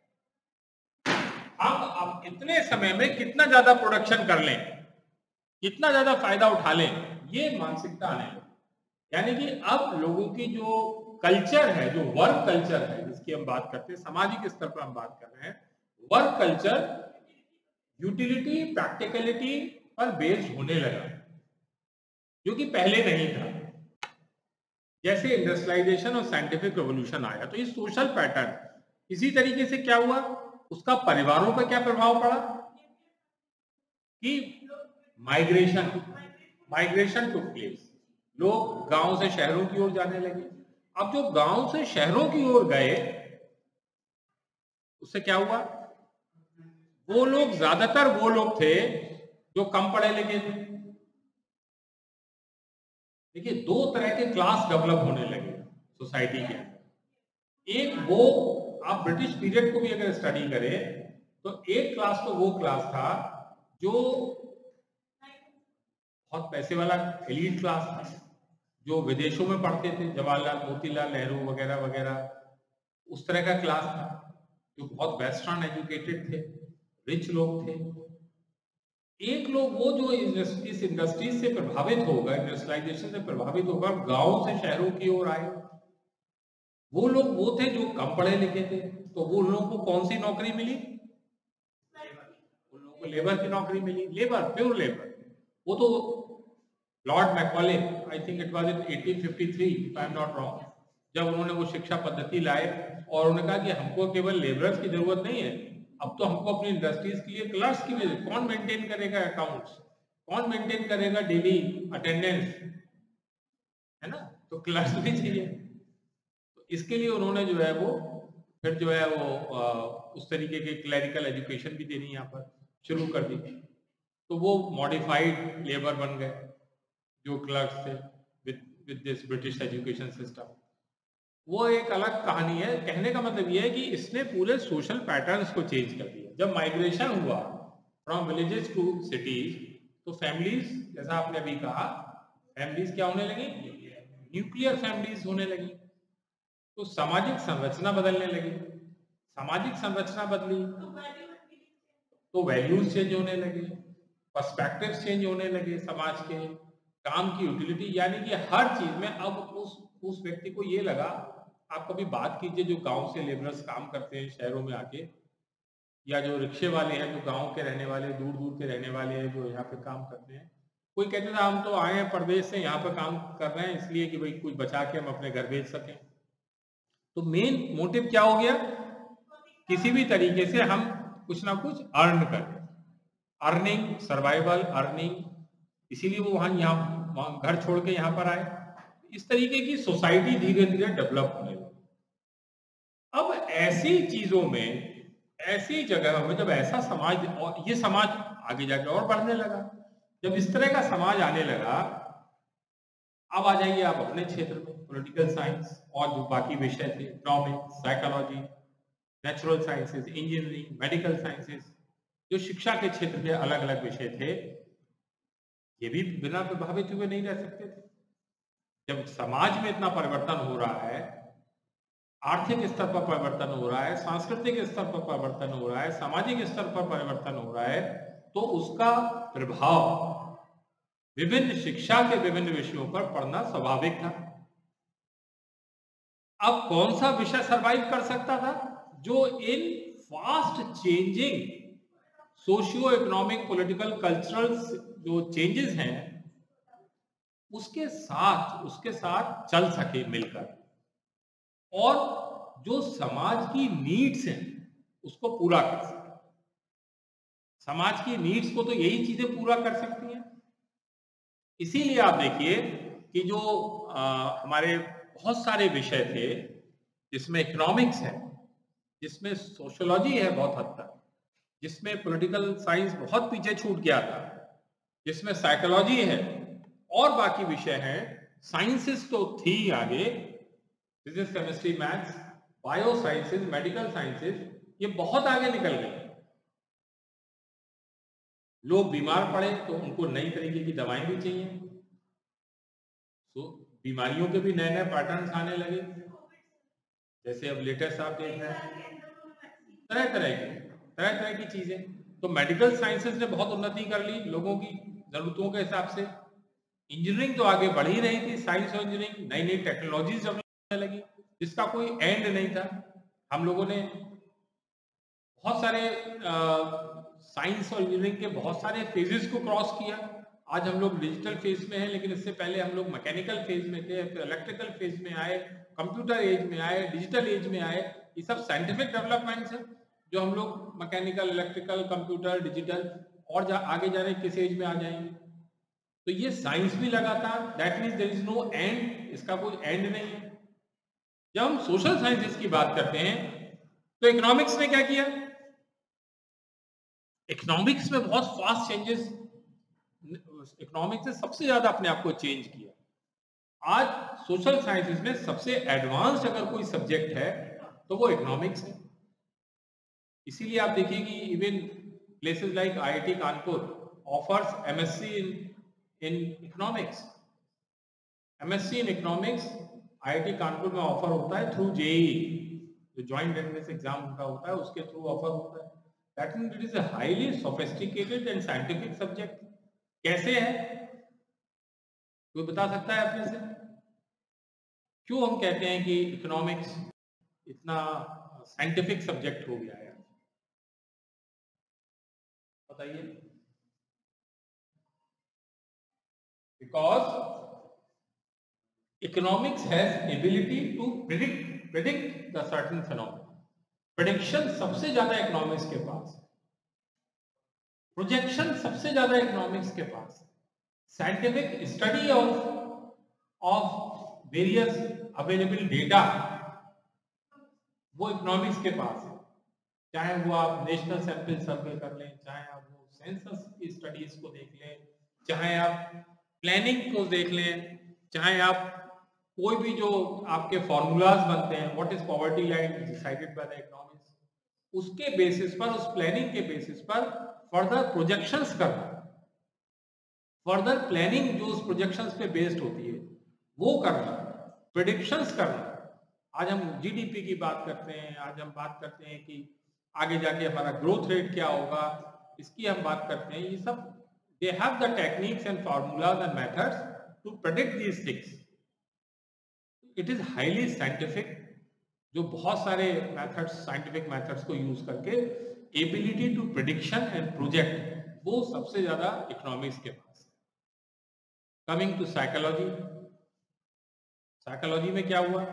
हम अब इतने समय में कितना ज्यादा प्रोडक्शन कर लें, कितना ज्यादा फायदा उठा लें, ये मानसिकता आने लगी। यानी कि अब लोगों की जो कल्चर है, जो वर्क कल्चर है जिसकी हम बात करते हैं, सामाजिक स्तर पर हम बात कर रहे हैं, वर्क कल्चर यूटिलिटी, प्रैक्टिकलिटी पर बेस्ड होने लगा, जो कि पहले नहीं था। जैसे इंडस्ट्रियलाइजेशन और साइंटिफिक रिवॉल्यूशन आया तो ये सोशल पैटर्न इसी तरीके से क्या हुआ, उसका परिवारों पर क्या प्रभाव पड़ा कि माइग्रेशन, माइग्रेशन टू प्लेस, लोग गांव से शहरों की ओर जाने लगे। अब जो गांव से शहरों की ओर गए उससे क्या हुआ, वो लोग ज्यादातर वो लोग थे जो कम पढ़े लिखे थे। देखिए दो तरह के क्लास डेवलप होने लगे सोसाइटी के अंदर। एक वो, आप ब्रिटिश पीरियड को भी अगर स्टडी करें तो एक क्लास तो वो क्लास था जो बहुत पैसे वाला एलीट क्लास था, जो विदेशों में पढ़ते थे, जवाहरलाल मोतीलाल नेहरू वगैरह वगैरह, उस तरह का क्लास था जो बहुत वेस्टर्न एजुकेटेड थे, रिच लोग थे। एक लोग वो जो इस इंडस्ट्रीज से प्रभावित होगा, इंडस्ट्रियलाइजेशन से प्रभावित होगा, गांव से शहरों की ओर आए, वो लोग वो थे जो कम पढ़े लिखे थे। तो वो लोगों को कौन सी नौकरी मिली, उन लोगों को लेबर की नौकरी मिली, लेबर, प्योर लेबर। वो तो Lord Macaulay, I think it was in eighteen fifty three if I am not wrong, जब उन्होंने वो शिक्षा पद्धति लाए और उन्होंने कहा कि हमको केवल लेबरर्स की जरूरत नहीं है, अब तो हमको अपनी इंडस्ट्रीज के लिए क्लर्क्स की भी, कौन मेंटेन करेगा अकाउंट्स, कौन मेंटेन करेगा डेली अटेंडेंस, है ना, तो क्लर्क्स भी चाहिए। तो इसके लिए उन्होंने जो है वो फिर जो है वो आ, उस तरीके के क्लरिकल एजुकेशन भी देनी यहाँ पर शुरू कर दी। तो वो मॉडिफाइड लेबर बन गए जो क्लर्क्स थे with with this British education system. वो एक अलग कहानी है। कहने का मतलब ये है कि इसने पूरे सोशल पैटर्न्स को चेंज कर दिया। जब माइग्रेशन हुआ फ्रॉम विलेजेस टू सिटीज, तो फैमिलीज, जैसा आपने अभी कहा, फैमिलीज क्या होने लगी, न्यूक्लियर फैमिलीज होने लगी। तो सामाजिक संरचना बदलने लगी, सामाजिक संरचना बदली तो वैल्यूज चेंज होने लगे, पर्सपेक्टिव्स चेंज होने लगे समाज के, काम की यूटिलिटी, यानी कि हर चीज में अब उस उस व्यक्ति को ये लगा, आप कभी बात कीजिए जो गांव से लेबरर्स काम करते हैं शहरों में आके, या जो रिक्शे वाले हैं जो गांव के रहने वाले, दूर दूर के रहने वाले हैं जो यहाँ पे काम करते हैं, कोई कहते था हम तो आए हैं प्रदेश से, यहाँ पे काम कर रहे हैं इसलिए कि भाई कुछ बचा के हम अपने घर भेज सकें। तो मेन मोटिव क्या हो गया, किसी भी तरीके से हम कुछ ना कुछ अर्न करें, अर्निंग, सर्वाइवल, अर्निंग, इसीलिए वो वहां यहाँ घर छोड़ के यहाँ पर आए। इस तरीके की सोसाइटी धीरे धीरे डेवलप होने लगी। अब ऐसी चीजों में, ऐसी जगह में जब ऐसा समाज, और ये समाज आगे जाके और बढ़ने लगा, जब इस तरह का समाज आने लगा, अब आ जाइए आप अपने क्षेत्र में, पॉलिटिकल साइंस और जो बाकी विषय थे, economics, psychology, natural sciences, engineering, medical sciences, जो शिक्षा के क्षेत्र के अलग अलग विषय थे, ये भी बिना प्रभावित हुए नहीं रह सकते थे। जब समाज में इतना परिवर्तन हो रहा है, आर्थिक स्तर पर परिवर्तन हो रहा है, सांस्कृतिक स्तर पर परिवर्तन हो रहा है, सामाजिक स्तर पर परिवर्तन हो रहा है, तो उसका प्रभाव विभिन्न शिक्षा के विभिन्न विषयों पर पड़ना स्वाभाविक था। अब कौन सा विषय सरवाइव कर सकता था, जो इन fast changing socio economic, political, cultural जो चेंजेस हैं उसके साथ उसके साथ चल सके मिलकर, और जो समाज की नीड्स हैं उसको पूरा कर सके। समाज की नीड्स को तो यही चीजें पूरा कर सकती हैं। इसीलिए आप देखिए कि जो आ, हमारे बहुत सारे विषय थे, जिसमें इकोनॉमिक्स है, जिसमें सोशियोलॉजी है बहुत हद तक, जिसमें पॉलिटिकल साइंस बहुत पीछे छूट गया था, जिसमें साइकोलॉजी है और बाकी विषय हैं, साइंसेस तो थी आगे, physics, chemistry, maths, bio sciences, medical sciences, ये बहुत आगे निकल गए। लोग बीमार पड़े तो उनको नई तरीके की दवाएं भी चाहिए, तो बीमारियों के भी नए नए पैटर्न्स आने लगे, जैसे अब लेटेस्ट आप देख रहे हैं, तरह तरह की तरह तरह की चीजें। तो मेडिकल साइंसेस ने बहुत उन्नति कर ली लोगों की जरूरतों के हिसाब से। इंजीनियरिंग तो आगे बढ़ ही रही थी, साइंस और इंजीनियरिंग, नई नई टेक्नोलॉजीज डेवलप होने लगी जिसका कोई एंड नहीं था। हम लोगों ने बहुत सारे साइंस और इंजीनियरिंग के बहुत सारे फेजेस को क्रॉस किया। आज हम लोग डिजिटल फेज में हैं, लेकिन इससे पहले हम लोग मैकेनिकल फेज में थे, फिर इलेक्ट्रिकल फेज में आए, कंप्यूटर एज में आए, डिजिटल एज में आए। ये सब साइंटिफिक डेवलपमेंट्स है जो हम लोग मैकेनिकल, इलेक्ट्रिकल, कंप्यूटर, डिजिटल, और जा, आगे जा रहे किस एज में आ जाएंगे। तो ये साइंस भी लगातार, that means there is no end, इसका कोई एंड नहीं है। जब हम सोशल साइंसेस की बात करते हैं तो इकोनॉमिक्स ने क्या किया, इकोनॉमिक्स में बहुत फास्ट चेंजेस, इकोनॉमिक्स ने सबसे ज्यादा अपने आप को चेंज किया। आज सोशल साइंसेस में सबसे एडवांस्ड अगर कोई सब्जेक्ट है तो वो इकोनॉमिक्स है। इसीलिए आप देखिए कि even places like IIT Kanpur offers MSc in in economics. MSc in economics IIT Kanpur में ऑफर होता है थ्रू जेईई, जो ज्वाइंट एंट्रेंस एग्जाम उनका होता है, उसके थ्रू ऑफर होता है। That means it is a highly sophisticated and scientific subject. कैसे है, कोई बता सकता है अपने से? क्यों हम कहते हैं कि इकोनॉमिक्स इतना साइंटिफिक सब्जेक्ट हो गया है, बताइए? Because economics has ability to predict predict the certain phenomena. Prediction सबसे ज्यादा इकोनॉमिक्स के पास, प्रोजेक्शन सबसे ज्यादा इकोनॉमिक्स के पास, scientific study of of various available data वो इकोनॉमिक्स के पास है। चाहे वो आप नेशनल सैंपल सर्वे कर लें, चाहे आप वो सेंसस की स्टडीज को देख लें, चाहे आप प्लानिंग को देख लें, चाहे आप कोई भी जो आपके फॉर्मूलाज बनते हैं, what is poverty line decided by the economics, उसके बेसिस पर, उस प्लानिंग के बेसिस पर फर्दर प्रोजेक्शंस करना, फर्दर प्लानिंग जो उस प्रोजेक्शंस पे बेस्ड होती है वो करना, प्रेडिक्शंस करना। आज हम जीडीपी की बात करते हैं, आज हम बात करते हैं कि आगे जाके हमारा ग्रोथ रेट क्या होगा, इसकी हम बात करते हैं। ये सब they have the techniques and formulas and methods to predict these things. It is highly scientific, जो बहुत सारे मेथड्स, साइंटिफिक मेथड्स को यूज करके ability to prediction and project, वो सबसे ज्यादा इकोनॉमिक्स के पास है। कमिंग टू साइकोलॉजी, साइकोलॉजी में क्या हुआ?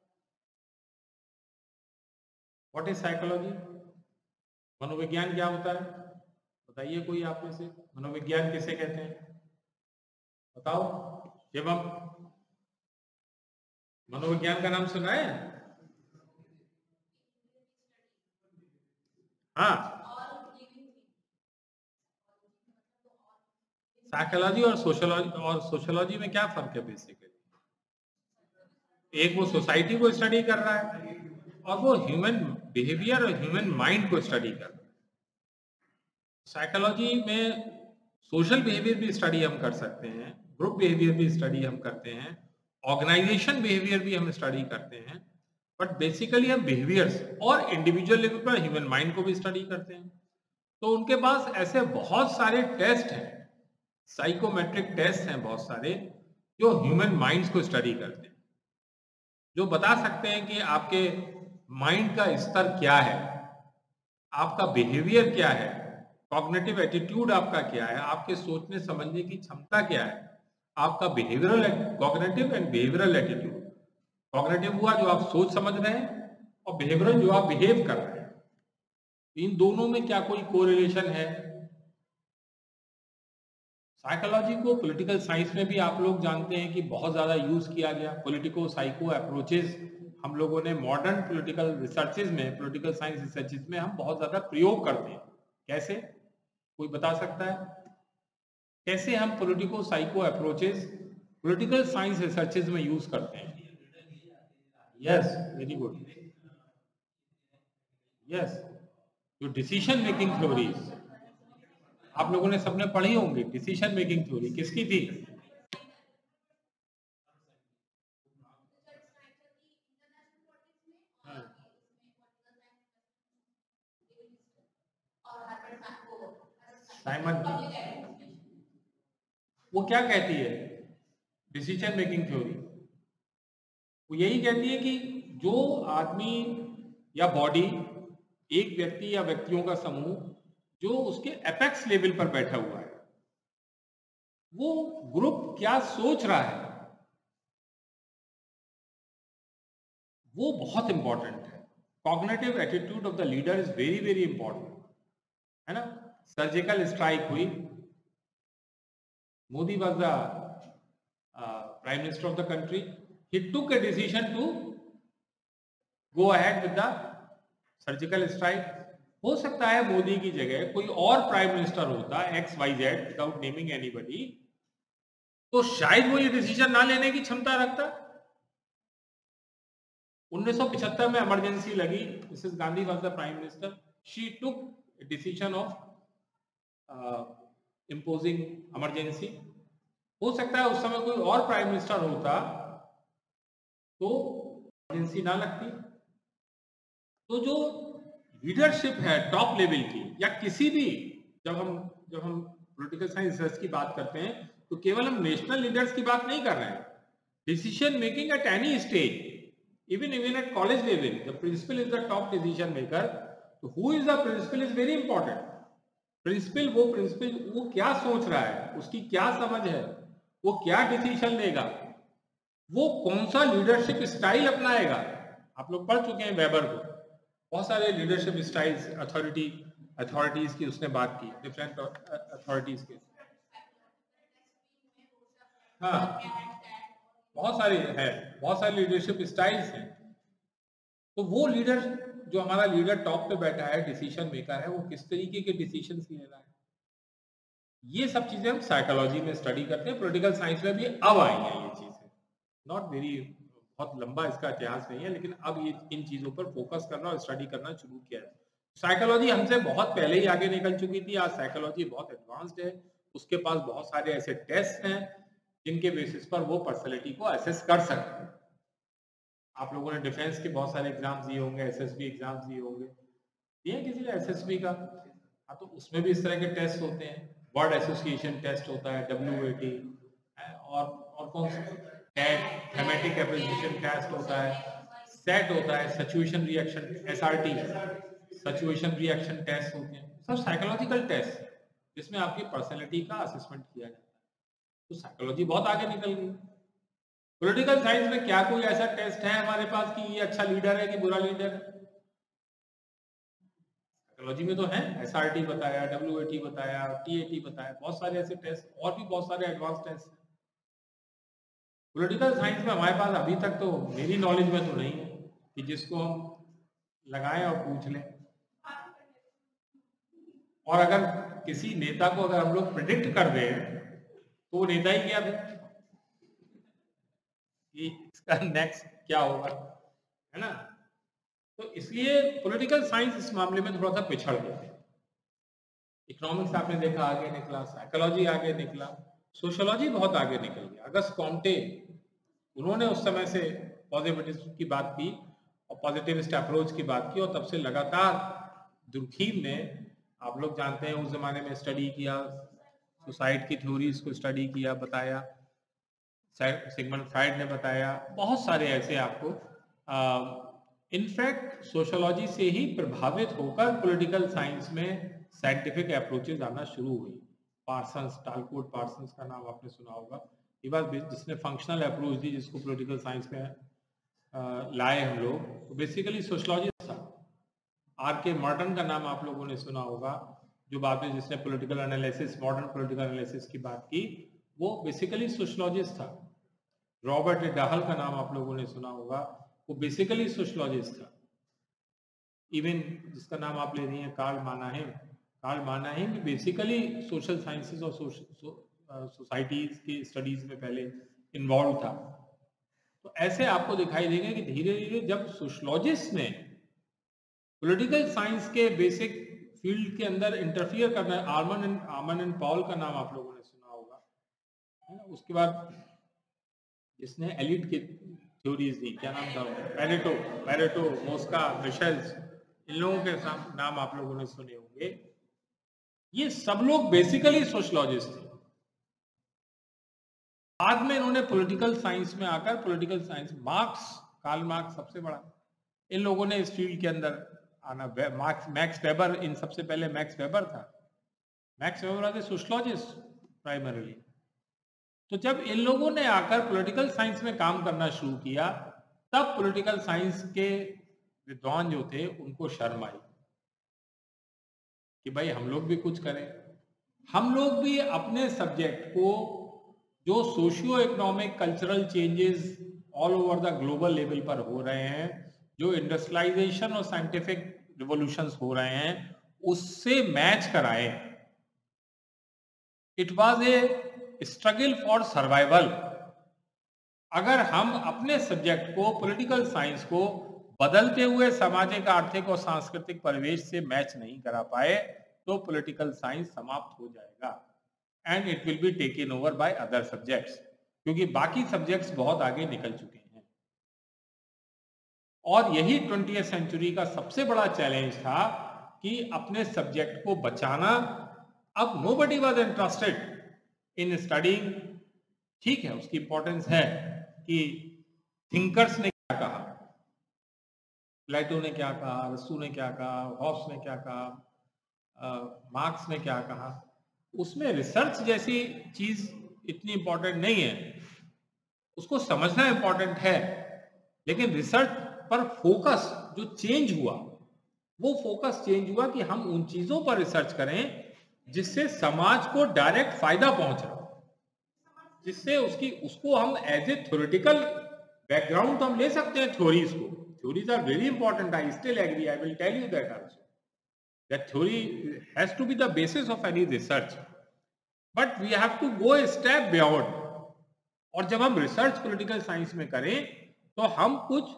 What is psychology? मनोविज्ञान क्या होता है? बताइए कोई आप में से, मनोविज्ञान किसे कहते हैं? बताओ शिवम, मनोविज्ञान का नाम सुना है? हाँ, साइकोलॉजी और सोशलॉजी, और सोशलॉजी में क्या फर्क है बेसिकली? एक वो सोसाइटी को स्टडी कर रहा है और वो ह्यूमन बिहेवियर और ह्यूमन माइंड को स्टडी कर रहा है। साइकोलॉजी में सोशल बिहेवियर भी स्टडी हम कर सकते हैं, ग्रुप बिहेवियर भी स्टडी हम करते हैं, ऑर्गेनाइजेशन बिहेवियर भी हम स्टडी करते हैं, बट बेसिकली हम बिहेवियर्स और इंडिविजुअल लेवल पर ह्यूमन माइंड को भी स्टडी करते हैं। तो उनके पास ऐसे बहुत सारे टेस्ट हैं, साइकोमेट्रिक टेस्ट हैं बहुत सारे, जो ह्यूमन माइंड्स को स्टडी करते हैं, जो बता सकते हैं कि आपके माइंड का स्तर क्या है, आपका बिहेवियर क्या है, कॉग्निटिव एटीट्यूड आपका क्या है, आपके सोचने समझने की क्षमता क्या है, आपका behavioural, cognitive and behavioural attitude. Cognitive हुआ जो आप सोच समझ रहे हैं, और बिहेवियरल जो आप बिहेव कर रहे हैं। इन दोनों में क्या कोई कोरिलेशन है? साइकोलॉजी को पॉलिटिकल साइंस में भी आप लोग जानते हैं कि बहुत ज्यादा यूज किया गया। पॉलिटिको साइको अप्रोचेस हम लोगों ने मॉडर्न पॉलिटिकल रिसर्चेज में, पॉलिटिकल साइंस रिसर्चेज में हम बहुत ज्यादा प्रयोग करते हैं। कैसे, कोई बता सकता है? कैसे हम politico psycho approaches political science researches में यूज करते हैं? Yes, very good. यस, जो डिसीजन मेकिंग थ्योरीज आप लोगों ने सबने पढ़ी होंगी, डिसीजन मेकिंग थ्योरी किसकी थी? साइमन की। वो क्या कहती है डिसीजन मेकिंग थ्योरी? वो यही कहती है कि जो आदमी या बॉडी, एक व्यक्ति या व्यक्तियों का समूह जो उसके एपेक्स लेवल पर बैठा हुआ है, वो ग्रुप क्या सोच रहा है, वो बहुत इंपॉर्टेंट है। Cognitive attitude of the leader is very very important, है ना? सर्जिकल स्ट्राइक हुई, Modi was the prime minister of the country, he took a decision to go ahead with the surgical strike. हो सकता है मोदी की जगह कोई और प्राइम मिनिस्टर होता X Y Z without naming anybody, तो शायद वो ये डिसीजन ना लेने की क्षमता रखता। उन्नीस सौ पचहत्तर में इमरजेंसी लगी, Mrs Gandhi was the prime minister, she took decision of imposing emergency. हो सकता है उस समय कोई और प्राइम मिनिस्टर होता तो इमरजेंसी ना लगती। तो जो लीडरशिप है टॉप लेवल की, या किसी भी, जब हम जब हम पॉलिटिकल साइंस रिसर्च की बात करते हैं तो केवल हम नेशनल लीडर्स की बात नहीं कर रहे हैं। Decision making at any stage, even even at college level, the principal is the top decision maker. तो who is the principal is very important. Principal, वो प्रिंसिपल वो क्या सोच रहा है, उसकी क्या समझ है, वो क्या डिसीजन लेगा, वो कौन सा लीडरशिप स्टाइल अपनाएगा। आप लोग पढ़ चुके हैं वेबर को, बहुत सारे लीडरशिप स्टाइल्स, अथॉरिटी अथॉरिटीज की उसने बात की, डिफरेंट अथॉरिटीज के। हाँ, बहुत सारे हैं, बहुत सारे लीडरशिप स्टाइल्स हैं। तो वो लीडर, जो हमारा लीडर टॉप पे बैठा है, डिसीजन मेकर है, वो किस तरीके के डिसीजन ले रहा है, ये सब चीजें हम साइकोलॉजी में स्टडी करते हैं। पॉलिटिकल साइंस में भी अब आई हैं ये चीजें, नॉट वेरी, बहुत लंबा इसका इतिहास नहीं है, लेकिन अब ये इन चीजों पर फोकस करना और स्टडी करना शुरू किया है। साइकोलॉजी हमसे बहुत पहले ही आगे निकल चुकी थी, आज साइकोलॉजी बहुत एडवांस्ड है, उसके पास बहुत सारे ऐसे टेस्ट हैं जिनके बेसिस पर वो पर्सनैलिटी को असेस कर सकते हैं। आप लोगों ने डिफेंस के बहुत सारे एग्जाम्स दिए होंगे, एसएसबी एग्जाम्स दिए होंगे, दिए किसी ने एसएसबी का? हाँ, तो उसमें भी इस तरह के टेस्ट होते हैं, वर्ड एसोसिएशन टेस्ट होता है, डब्ल्यू ए टी, और और कौन सा टेट, थेमेटिक एप्रिसिएशन टेस्ट होता है, सेट होता है, situation reaction, SRT, situation reaction test होते हैं, सब साइकोलॉजिकल टेस्ट जिसमें आपकी पर्सनैलिटी का असेसमेंट किया जाता है। तो साइकोलॉजी बहुत आगे निकल गई। पॉलिटिकल साइंस में क्या कोई ऐसा टेस्ट है हमारे पास कि ये अच्छा लीडर है कि बुरा लीडर है? साइकोलॉजी में तो है, एसआरटी बताया, डब्ल्यूएटी बताया, टीएटी बताया, बहुत सारे ऐसे टेस्ट, और भी बहुत सारे एडवांस टेस्ट हैं। पॉलिटिकल साइंस में हमारे पास अभी तक तो मेरी नॉलेज में तो नहीं है कि जिसको हम लगाएं और पूछ लें। और अगर किसी नेता को अगर हम लोग प्रेडिक्ट कर दें तो वो नेता ही क्या, कि इसका नेक्स्ट क्या होगा, है ना? तो इसलिए पॉलिटिकल साइंस इस मामले में थोड़ा सा पिछड़ गया। इकोनॉमिक्स आपने देखा आगे निकला, साइकोलॉजी आगे निकला, सोशियोलॉजी बहुत आगे निकल गया। अगस्त कॉम्टे, उन्होंने उस समय से पॉजिटिविज्म की बात की और पॉजिटिविस्ट अप्रोच की बात की, और तब से लगातार दुर्खीम ने, आप लोग जानते हैं उस जमाने में स्टडी किया, सुसाइड की थ्योरीज को स्टडी किया, बताया, सिगमंड फ्राइड ने बताया, बहुत सारे ऐसे आपको, इनफैक्ट सोशियोलॉजी से ही प्रभावित होकर पॉलिटिकल साइंस में साइंटिफिक अप्रोचेज आना शुरू हुई। पार्सन्स, टालकोट पार्सन्स का नाम आपने सुना होगा, ये बात जिसने फंक्शनल अप्रोच दी, जिसको पॉलिटिकल साइंस में आ, लाए हम लोग, तो बेसिकली सोशियोलॉजिस्ट था। आर के मॉर्टन का नाम आप लोगों ने सुना होगा, जो बाद में जिसने political analysis, modern political analysis की बात की, वो बेसिकली सोशियोलॉजिस्ट था। रॉबर्ट डाहल का नाम आप लोगों ने सुना होगा, वो बेसिकली सोशियोलॉजिस्ट था। इवन जिसका नाम आप ले रही हैं Karl Mannheim, Karl Mannheim basically social sciences और सोसाइटीज की स्टडीज में पहले इन्वॉल्व था। तो ऐसे आपको दिखाई देंगे कि धीरे धीरे जब सोशियोलॉजिस्ट ने पॉलिटिकल साइंस के बेसिक फील्ड के अंदर इंटरफियर करना, Almond and Almond and Powell का नाम आप लोगों ने सुना होगा, है ना? उसके बाद जिसने एलिट की थ्योरीज दी, क्या नाम था, पैरेटो, पैरेटो, मोस्का, मिशेल्स, इन लोगों के नाम आप लोगों ने सुने होंगे। ये सब लोग बेसिकली सोशियोलॉजिस्ट थे। बाद में इन्होंने पॉलिटिकल साइंस में आकर, political science, Marx, Karl Marx सबसे बड़ा, इन लोगों ने इस फील्ड के अंदर आना, मार्क्स, मैक्स वेबर, इन सबसे पहले मैक्स वेबर था। Max Weber was a sociologist primarily. तो जब इन लोगों ने आकर पॉलिटिकल साइंस में काम करना शुरू किया, तब पॉलिटिकल साइंस के विद्वान जो थे उनको शर्म आई कि भाई हम लोग भी कुछ करें, हम लोग भी अपने सब्जेक्ट को जो socio economic cultural changes all over the global level पर हो रहे हैं, जो इंडस्ट्रियलाइजेशन और साइंटिफिक रिवॉल्यूशंस हो रहे हैं, उससे मैच कराएं। It was a struggle for survival. अगर हम अपने सब्जेक्ट को, पॉलिटिकल साइंस को बदलते हुए सामाजिक, आर्थिक और सांस्कृतिक परिवेश से मैच नहीं करा पाए तो पॉलिटिकल साइंस समाप्त हो जाएगा and it will be taken over by other subjects, क्योंकि बाकी सब्जेक्ट्स बहुत आगे निकल चुके हैं। और यही ट्वेंटिएथ सेंचुरी का सबसे बड़ा चैलेंज था कि अपने सब्जेक्ट को बचाना। अब nobody was interested in studying, ठीक है उसकी इंपॉर्टेंस है कि थिंकर्स ने क्या कहा, प्लेटो ने क्या कहा, अरस्तू ने क्या कहा, हॉब्स ने क्या कहा, मार्क्स ने क्या कहा, उसमें रिसर्च जैसी चीज इतनी इंपॉर्टेंट नहीं है। उसको समझना इंपॉर्टेंट है, लेकिन रिसर्च पर फोकस जो चेंज हुआ, वो फोकस चेंज हुआ कि हम उन चीजों पर रिसर्च करें जिससे समाज को डायरेक्ट फायदा पहुंच रहा हो, जिससे उसकी उसको हम एज ए थ्योरेटिकल बैकग्राउंड तो हम ले सकते हैं थ्योरीज को। Theories are very important, I still agree, I will tell you that also, that theory has to be the basis of any research, but we have to go a step beyond. और जब हम research political science में करें तो हम कुछ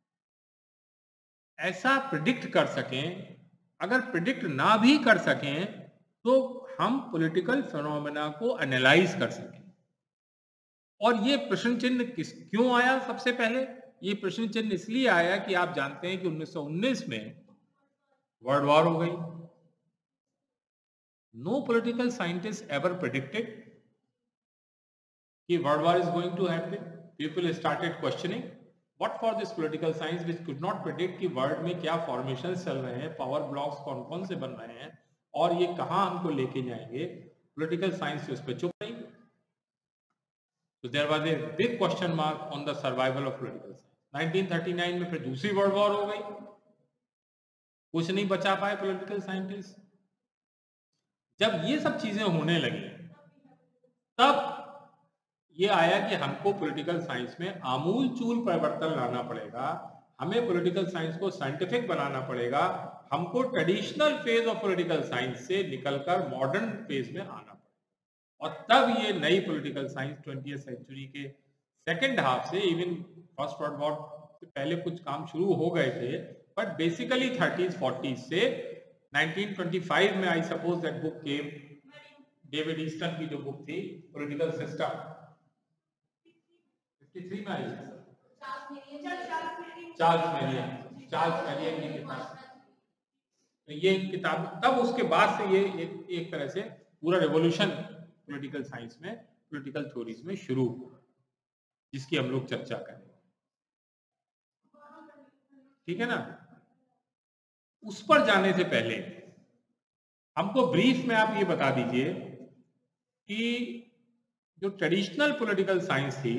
ऐसा predict कर सकें, अगर प्रिडिक्ट ना भी कर सकें तो हम पॉलिटिकल फिनोमेना को एनालाइज कर सकें। और ये प्रश्न चिन्ह किस क्यों आया? सबसे पहले ये प्रश्न चिन्ह इसलिए आया कि आप जानते हैं कि उन्नीस सौ उन्नीस में वर्ल्ड वॉर हो गई। No political scientist ever predicted कि world war is going to happen. People started questioning what for this political science which could not predict कि वर्ल्ड में क्या फॉर्मेशन चल रहे हैं, पावर ब्लॉक्स कौन कौन से बन रहे हैं और ये कहां हमको लेके जाएंगे। पॉलिटिकल साइंस उस पर चुप रही। So there was a big question mark on the survival of political science. Nineteen thirty nine में फिर दूसरी वर्ल्ड वॉर हो गई, कुछ नहीं बचा पाए पॉलिटिकल साइंटिस्ट। जब ये सब चीजें होने लगी तब ये आया कि हमको पॉलिटिकल साइंस में आमूल चूल परिवर्तन लाना पड़ेगा, हमें पॉलिटिकल साइंस को साइंटिफिक बनाना पड़ेगा, हमको traditional phase of political science से निकलकर मॉडर्न फेज में आना पड़ेगा। और तब ये नई पॉलिटिकल साइंस ट्वेंटिएथ सेंचुरी के सेकेंड हाफ से, इवन फर्स्ट वर्ल्ड वॉर से पहले कुछ काम शुरू हो गए थे, बट बेसिकली थर्टीज फोर्टीज से नाइनटीन ट्वेंटी फाइव में I suppose that book came, David Easton की जो बुक थी पॉलिटिकल सिस्टम, फिफ्टी थ्री में आई है चार्ल्स मेरियन चार्ल्स मेरियन की किताब। तो ये किताब तब उसके बाद से ये एक, एक तरह से पूरा रेवोल्यूशन पॉलिटिकल साइंस में, पॉलिटिकल थ्योरीज में शुरू हुआ, जिसकी हम लोग चर्चा करें, ठीक है ना। उस पर जाने से पहले हमको ब्रीफ में आप ये बता दीजिए कि जो ट्रेडिशनल पॉलिटिकल साइंस थी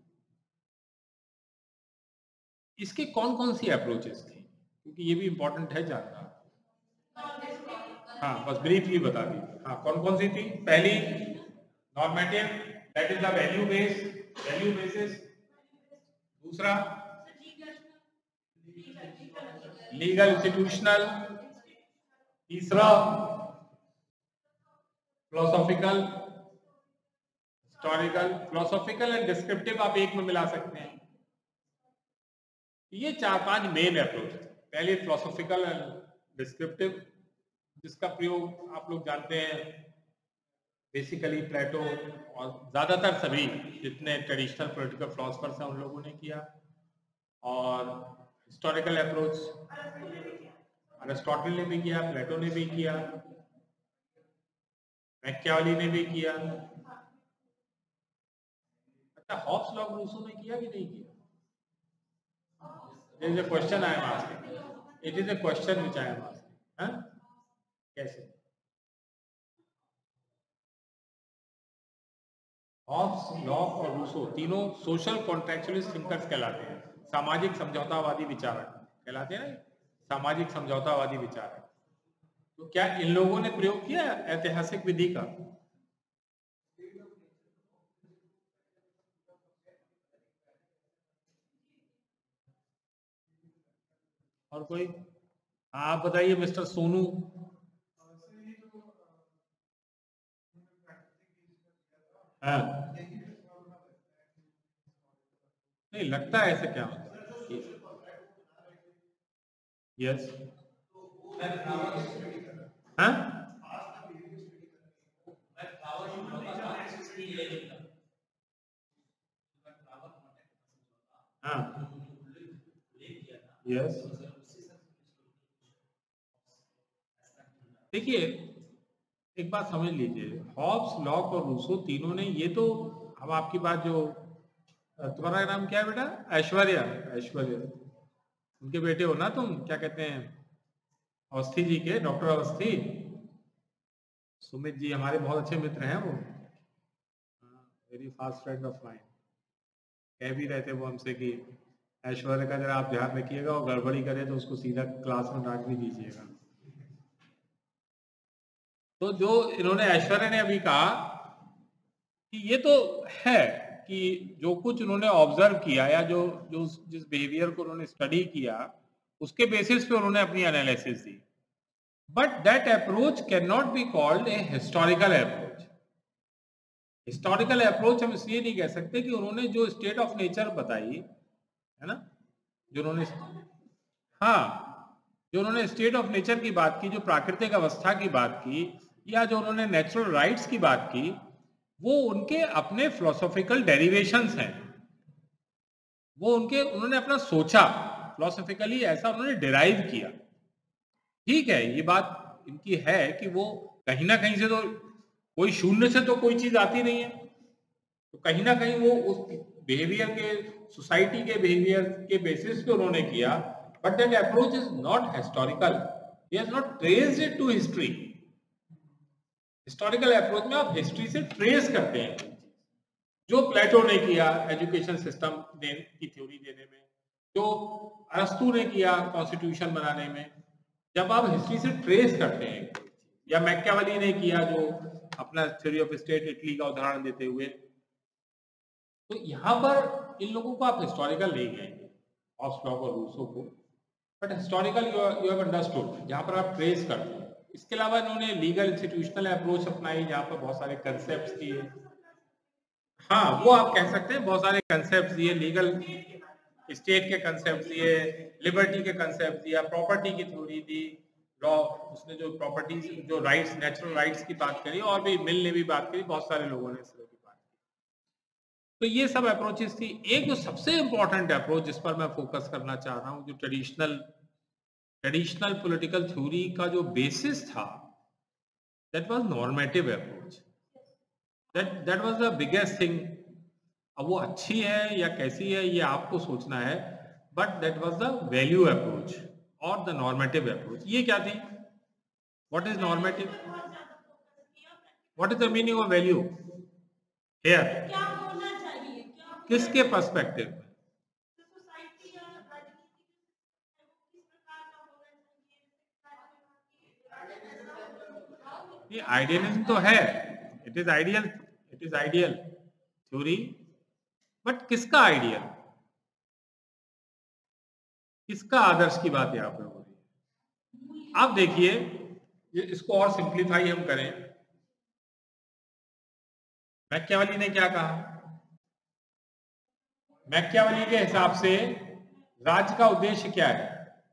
इसके कौन कौन सी अप्रोचेस थी, क्योंकि ये भी इंपॉर्टेंट है जानना। हाँ बस ब्रीफली बता दीजिए। हाँ कौन कौन सी थी? पहली normative, that is the value based, value basis. दूसरा लीगल इंस्टीट्यूशनल। तीसरा philosophical, historical. Philosophical and descriptive आप एक में मिला सकते हैं। ये चार पांच मेन अप्रोच थे। पहले फिलोसॉफिकल एंड डिस्क्रिप्टिव, जिसका प्रयोग आप लोग जानते हैं बेसिकली प्लेटो और ज्यादातर सभी जितने ट्रेडिशनल पॉलिटिकल फिलोसफर्स हैं उन लोगों ने किया। और हिस्टोरिकल अप्रोच अरिस्टोटल ने भी किया, प्लेटो ने भी किया, मैकियावेली ने भी किया। अच्छा हॉब्स लॉ रूसो ने किया कि नहीं किया? There is a question I am asking. It is a question which I am asking. हाँ? कैसे? हॉब्स, लॉक और रूसो तीनों सोशल कॉन्ट्रैक्चुअलिस्ट थिंकर्स कहलाते हैं, सामाजिक समझौतावादी विचारक कहलाते हैं ना, सामाजिक समझौतावादी विचारक। तो क्या इन लोगों ने प्रयोग किया ऐतिहासिक विधि का? और कोई? आप बताइए मिस्टर सोनू। हाँ, नहीं लगता है ऐसे क्या होता है? यस। हाँ हाँ, यस। देखिए एक बात समझ लीजिए, हॉब्स, लॉक और रूसो तीनों ने ये तो, हम आपकी बात जो, तुम्हारा नाम क्या है बेटा? ऐश्वर्या। ऐश्वर्या, उनके बेटे हो ना तुम, क्या कहते हैं, अवस्थी जी के, डॉक्टर अवस्थी। सुमित जी हमारे बहुत अच्छे मित्र हैं वो, very fast friend of mine. कह भी रहे थे वो हमसे कि ऐश्वर्या का जरा आप ध्यान रखिएगा, और गड़बड़ी करे तो उसको सीधा क्लास में डांट भी दीजिएगा। तो जो इन्होंने, ऐश्वर्या ने अभी कहा कि ये तो है कि जो कुछ उन्होंने ऑब्जर्व किया या जो जो जिस बिहेवियर को उन्होंने स्टडी किया उसके बेसिस पे उन्होंने अपनी एनालिसिस दी, but that approach can not be called a historical approach. Historical approach हम इसलिए नहीं कह सकते कि उन्होंने जो स्टेट ऑफ नेचर बताई है ना, जो उन्होंने, हाँ, जो उन्होंने स्टेट ऑफ नेचर की बात की, जो प्राकृतिक अवस्था की बात की, या जो उन्होंने नेचुरल राइट्स की बात की, वो उनके अपने फिलोसॉफिकल डेरिवेशंस हैं, वो उनके, उन्होंने अपना सोचा फिलोसॉफिकली, ऐसा उन्होंने डिराइव किया। ठीक है, ये बात इनकी है कि वो कहीं ना कहीं से तो, कोई शून्य से तो कोई चीज आती नहीं है, तो कहीं ना कहीं वो उस बिहेवियर के, सोसाइटी के बिहेवियर के बेसिस पे उन्होंने किया, but that approach is not historical, he has not traced it to history. Historical approach में आप हिस्ट्री से ट्रेस करते हैं, जो प्लेटो ने किया एजुकेशन सिस्टम की थ्योरी देने में, जो अरस्तु ने किया कॉन्स्टिट्यूशन बनाने में, जब आप हिस्ट्री से ट्रेस करते हैं, या मैकियावेली ने किया जो अपना थ्योरी ऑफ स्टेट इटली का उदाहरण देते हुए, तो यहां पर इन लोगों को आप हिस्टोरिकल नहीं कहेंगे, हॉब्स, लॉक और रूसो को, but historical you have understood, जहां पर आप ट्रेस करते हैं। इसके अलावा इन्होंने लीगल इंस्टीट्यूशनल अप्रोच अपनाई, जहां पर बहुत सारे कंसेप्ट दिए, हाँ वो आप कह सकते हैं, बहुत सारे कंसेप्ट दिए, लीगल स्टेट के कंसेप्ट दिए, लिबर्टी के कंसेप्ट दिया, प्रॉपर्टी की थ्योरी दी, लॉ, उसने जो प्रॉपर्टीज, जो राइट्स, नेचुरल राइट्स की बात करी, और भी मिल ने भी बात करी, बहुत सारे लोगों ने इस तरह की बात की। तो ये सब अप्रोचेस थी। एक जो सबसे इंपॉर्टेंट अप्रोच जिस पर मैं फोकस करना चाह रहा हूँ, जो ट्रेडिशनल ट्रेडिशनल पॉलिटिकल थ्योरी का जो बेसिस था, that was normative approach, that that was the biggest thing. अब वो अच्छी है या कैसी है ये आपको सोचना है, but that was the value approach और द नॉर्मेटिव अप्रोच। ये क्या थी? What is normative? What is the meaning of value here? किसके पर्सपेक्टिव में? ये आइडियलिज्म तो है, it is ideal, it is ideal theory, but किसका आइडियल, किसका आदर्श की बात यहाँ पर हो रही है? आप देखिए, ये इसको और सिंप्लीफाई हम करें, मैकियावेली ने क्या कहा? मैकियावेली के हिसाब से राज्य का उद्देश्य क्या है?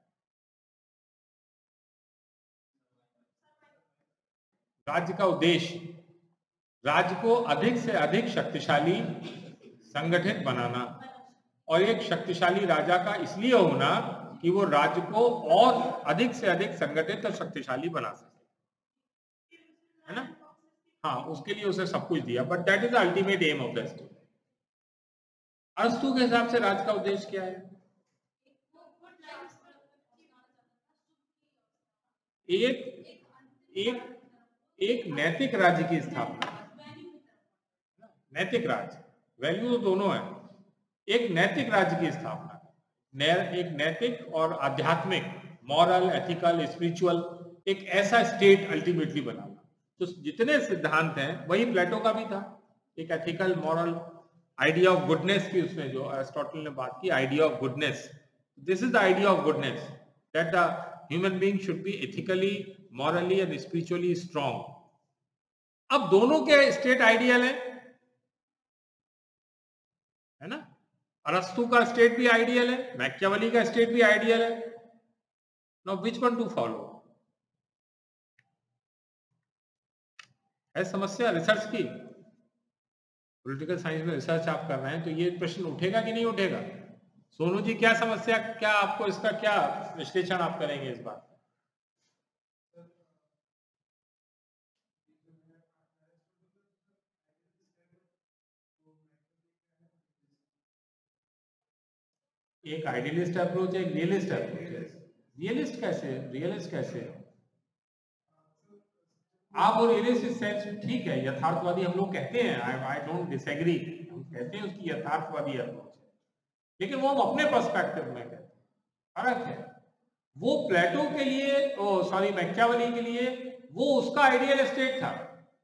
राज्य का उद्देश्य, राज्य को अधिक से अधिक शक्तिशाली, संगठित बनाना, और एक शक्तिशाली राजा का इसलिए होना कि वो राज्य को और अधिक से अधिक संगठित और शक्तिशाली बना सके, है ना? हाँ, उसके लिए उसे सब कुछ दिया, but that is the ultimate aim of the state. अरस्तु के हिसाब से राज्य का उद्देश्य क्या है? एक एक एक नैतिक राज्य की स्थापना, नैतिक राज्य, वैल्यू तो दोनों है, एक नैतिक राज्य की स्थापना, एक नैतिक और आध्यात्मिक, मॉरल, एथिकल, स्पिरिचुअल एक ऐसा स्टेट अल्टीमेटली बनाना। तो जितने सिद्धांत हैं वही प्लेटो का भी था, एक ethical moral idea of goodness की, उसमें जो अरिस्टोटल ने बात की, idea of goodness. This is the idea of goodness, that the human being should be ethically, morally and spiritually strong. अब दोनों के स्टेट आइडियल है, है ना? अरस्तु का स्टेट भी आइडियल है, मैकियावेली का स्टेट भी आइडियल है। Now which one to follow? है समस्या रिसर्च की, पॉलिटिकल साइंस में रिसर्च आप कर रहे हैं, तो ये प्रश्न उठेगा कि नहीं उठेगा? सोनू जी, क्या समस्या, क्या आपको इसका क्या विश्लेषण आप करेंगे इस बात? एक आइडियलिस्ट अप्रोच है, एक रियलिस्ट अप्रोच है। रियलिस्ट कैसे है? रियलिस्ट कैसे है? आप और रियलिस्ट सेंस ठीक है, यथार्थवादी हम लोग कहते हैं, आई आई डोंट डिसएग्री, हम कहते हैं उसकी यथार्थवादी अप्रोच है, लेकिन वो हम अपने पर्सपेक्टिव में कहते हैं, फर्क है। वो प्लेटो के लिए, ओ सॉरी मैकियावेली के लिए, वो उसका आइडियल स्टेट था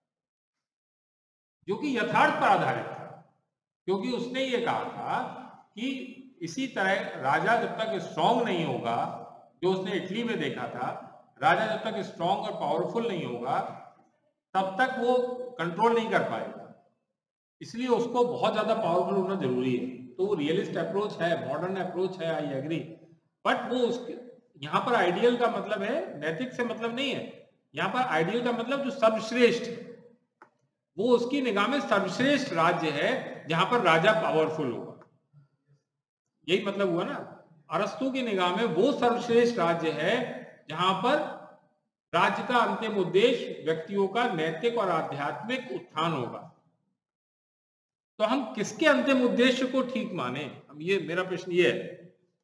जो कि यथार्थ पर आधारित था, क्योंकि उसने ये कहा था कि इसी तरह राजा जब तक स्ट्रांग नहीं होगा, जो उसने इटली में देखा था, राजा जब तक स्ट्रांग और पावरफुल नहीं होगा तब तक वो कंट्रोल नहीं कर पाएगा, इसलिए उसको बहुत ज्यादा पावरफुल होना जरूरी है। तो वो रियलिस्ट अप्रोच है, मॉडर्न अप्रोच है, आई एग्री, बट वो उसके यहाँ पर आइडियल का मतलब है, नैतिक से मतलब नहीं है। यहाँ पर आइडियल का मतलब जो सर्वश्रेष्ठ, वो उसकी निगाह में सर्वश्रेष्ठ राज्य है जहां पर राजा पावरफुल होगा, यही मतलब हुआ ना। अरस्तु की निगाह में वो सर्वश्रेष्ठ राज्य है जहां पर राज्य का अंतिम उद्देश्य व्यक्तियों का नैतिक और आध्यात्मिक उत्थान होगा। तो हम किसके अंतिम उद्देश्य को ठीक माने? हम ये, मेरा प्रश्न ये है।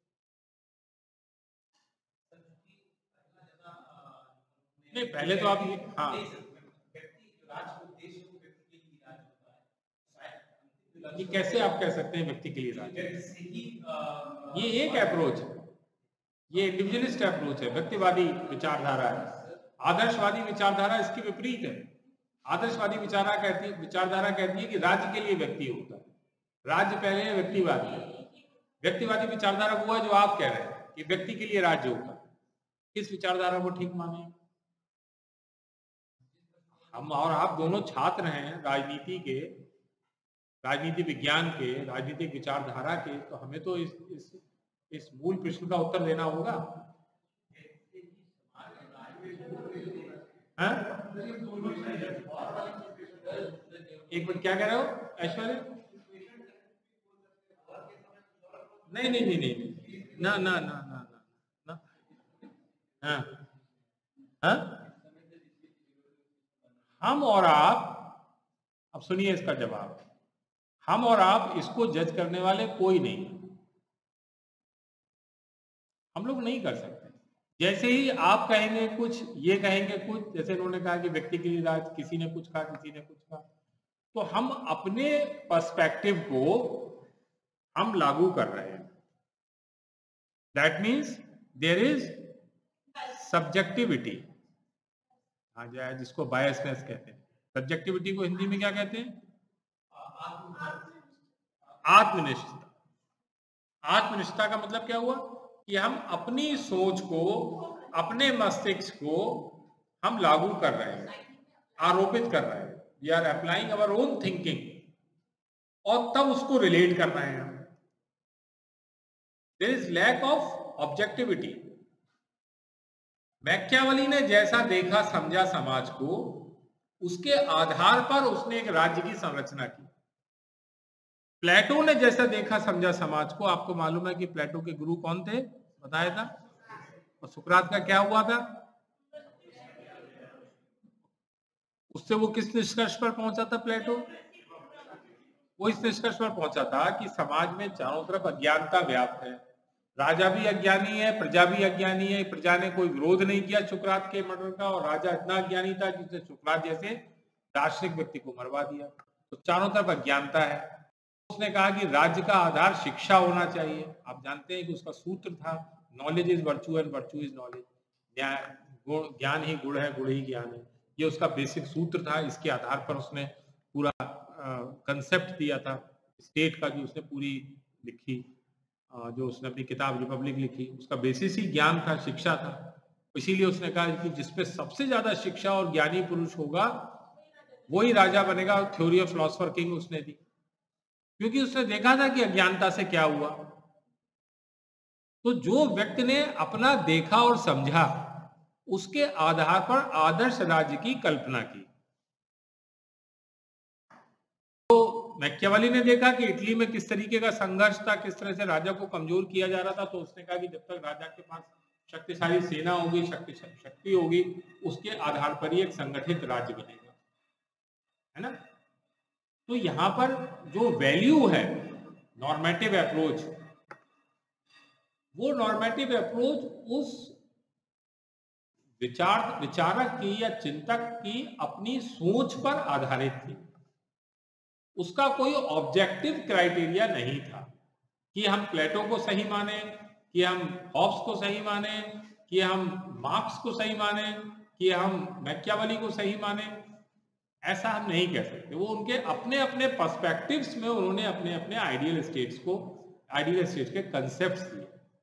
नहीं, पहले तो आप ये, हाँ, ये कैसे आप कह सकते हैं व्यक्ति के लिए राज्य? ये एक अप्रोच है, ये इंडिविजुअलिस्ट अप्रोच है, व्यक्तिवादी विचारधारा है। आदर्शवादी विचारधारा इसकी विपरीत है। आदर्शवादी विचारधारा कहती विचारधारा कहती है कि राज्य के लिए व्यक्ति होता है, राज्य पहले है, व्यक्तिवादी है। व्यक्तिवादी विचारधारा वो है जो आप कह रहे हैं कि व्यक्ति के लिए राज्य होता है। किस विचारधारा को ठीक माने? हम और आप दोनों छात्र हैं राजनीति के, राजनीति विज्ञान के, राजनीतिक विचारधारा के, तो हमें तो इस इस इस मूल प्रश्न का उत्तर देना होगा। हाँ? एक मिनट, क्या कह रहे हो ऐश्वर्य? नहीं नहीं नहीं नहीं, ना ना ना ना ना ना, हाँ हाँ, हम और आप, अब सुनिए इसका जवाब, हम और आप इसको जज करने वाले कोई नहीं, हम लोग नहीं कर सकते। जैसे ही आप कहेंगे कुछ, ये कहेंगे कुछ, जैसे इन्होंने कहा कि व्यक्ति के लिए राज, किसी ने कुछ कहा, किसी ने कुछ कहा, तो हम अपने पर्सपेक्टिव को हम लागू कर रहे हैं। That means there is subjectivity, हाँ जाए जिसको बायसनेस कहते हैं। सब्जेक्टिविटी को हिंदी में क्या कहते हैं? आत्मनिष्ठता। आत्मनिष्ठता का मतलब क्या हुआ कि हम अपनी सोच को, अपने मस्तिष्क को हम लागू कर रहे हैं, आरोपित कर रहे हैं। We are applying our own thinking, और तब उसको रिलेट कर रहे हैं हम। There is lack of objectivity. Machiavelli ने जैसा देखा समझा समाज को, उसके आधार पर उसने एक राज्य की संरचना की। प्लेटो ने जैसा देखा समझा समाज को, आपको मालूम है कि प्लेटो के गुरु कौन थे, बताया था, और सुकरात का क्या हुआ था? उससे वो किस निष्कर्ष पर पहुंचा था प्लेटो? वो इस निष्कर्ष पर पहुंचा था कि समाज में चारों तरफ अज्ञानता व्याप्त है, राजा भी अज्ञानी है, प्रजा भी अज्ञानी है। प्रजा ने कोई विरोध नहीं किया सुकरात के मर्डर का, और राजा इतना अज्ञानी था जिसने सुकरात जैसे दार्शनिक व्यक्ति को मरवा दिया। तो चारों तरफ अज्ञानता है। उसने कहा कि राज्य का आधार शिक्षा होना चाहिए। आप जानते हैं कि उसका सूत्र था, knowledge is virtue and virtue is knowledge. न्याय, गुण ज्ञान ही गुण है, गुण ही ज्ञान है, ये उसका बेसिक सूत्र था। इसके आधार पर उसने पूरा कंसेप्ट दिया था स्टेट का, जो उसने पूरी लिखी, आ, जो उसने अपनी किताब रिपब्लिक लिखी, उसका बेसिस ही ज्ञान था, शिक्षा था। इसीलिए उसने कहा कि जिसपे सबसे ज्यादा शिक्षा और ज्ञानी पुरुष होगा वही राजा बनेगा। थ्योरी ऑफ फिलोसफर किंग उसने दी, क्योंकि उसने देखा था कि अज्ञानता से क्या हुआ। तो जो व्यक्ति ने अपना देखा और समझा, उसके आधार पर आदर्श राज्य की कल्पना की। तो मैकियावेली ने देखा कि इटली में किस तरीके का संघर्ष था, किस तरह से राजा को कमजोर किया जा रहा था। तो उसने कहा कि जब तक राजा के पास शक्तिशाली सेना होगी, शक्ति शक्ति होगी, उसके आधार पर ही एक संगठित राज्य बनेगा, है ना। तो यहाँ पर जो वैल्यू है नॉर्मेटिव अप्रोच, वो नॉर्मेटिव अप्रोच उस विचार विचारक की या चिंतक की अपनी सोच पर आधारित थी। उसका कोई ऑब्जेक्टिव क्राइटेरिया नहीं था कि हम प्लेटो को सही माने, कि हम हॉब्स को सही माने, कि हम मार्क्स को सही माने, कि हम मैकियावेली को सही माने। ऐसा हम नहीं कह सकते। वो उनके अपने अपने पर्सपेक्टिव्स में उन्होंने अपने अपने आइडियल स्टेट्स को, आइडियल स्टेट्स के कंसेप्ट्स दिए।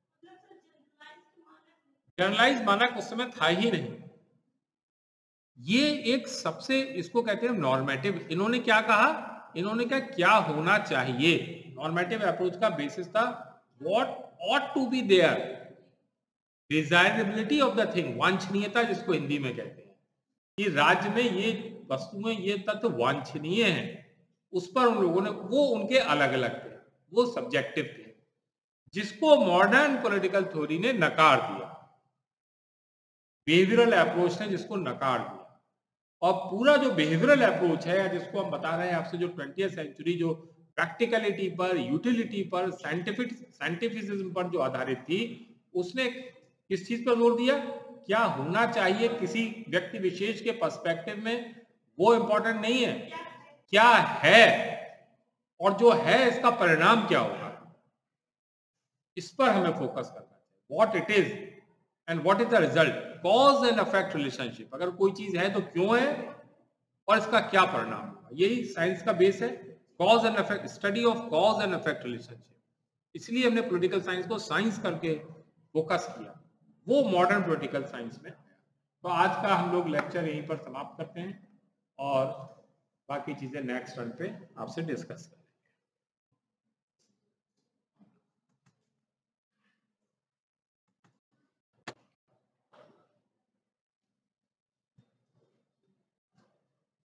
जनरलाइज मानक उस समय था ही नहीं। ये एक सबसे, इसको कहते हैं नॉर्मेटिव। इन्होंने क्या कहा, इन्होंने क्या क्या होना चाहिए। नॉर्मेटिव अप्रोच का बेसिस था what ought to be there, desirability of the thing, वांछनीयता जिसको हिंदी में कहते हैं, कि राज्य में ये वस्तुएं, ये तत्व वांछनीय हैं। उस पर उन लोगों ने, वो उनके अलग अलग थे, वो सब्जेक्टिव थे, जिसको मॉडर्न पॉलिटिकल थ्योरी ने नकार दिया, बिहेवियरल अप्रोच ने जिसको नकार दिया। और पूरा जो बिहेवियरल अप्रोच है, जिसको हम बता रहे हैं आपसे, जो ट्वेंटियथ सेंचुरी जो प्रैक्टिकलिटी पर, यूटिलिटी पर, साइंटिफिक साइंटिफिसिज्म पर जो आधारित थी, उसने किस चीज पर जोर दिया, क्या होना चाहिए किसी व्यक्ति विशेष के पर्सपेक्टिव में, वो इंपॉर्टेंट नहीं है, क्या है, और जो है इसका परिणाम क्या होगा, इस पर हमें फोकस करना चाहिए। What it is and what is the result, cause and effect relationship. अगर कोई चीज है तो क्यों है, और इसका क्या परिणाम होगा। यही साइंस का बेस है, cause and effect, study of cause and effect relationship. इसलिए हमने पॉलिटिकल साइंस को साइंस करके फोकस किया, वो मॉडर्न पॉलिटिकल साइंस में आया। तो आज का हम लोग लेक्चर यहीं पर समाप्त करते हैं, और बाकी चीजें नेक्स्ट रन पे आपसे डिस्कस करें।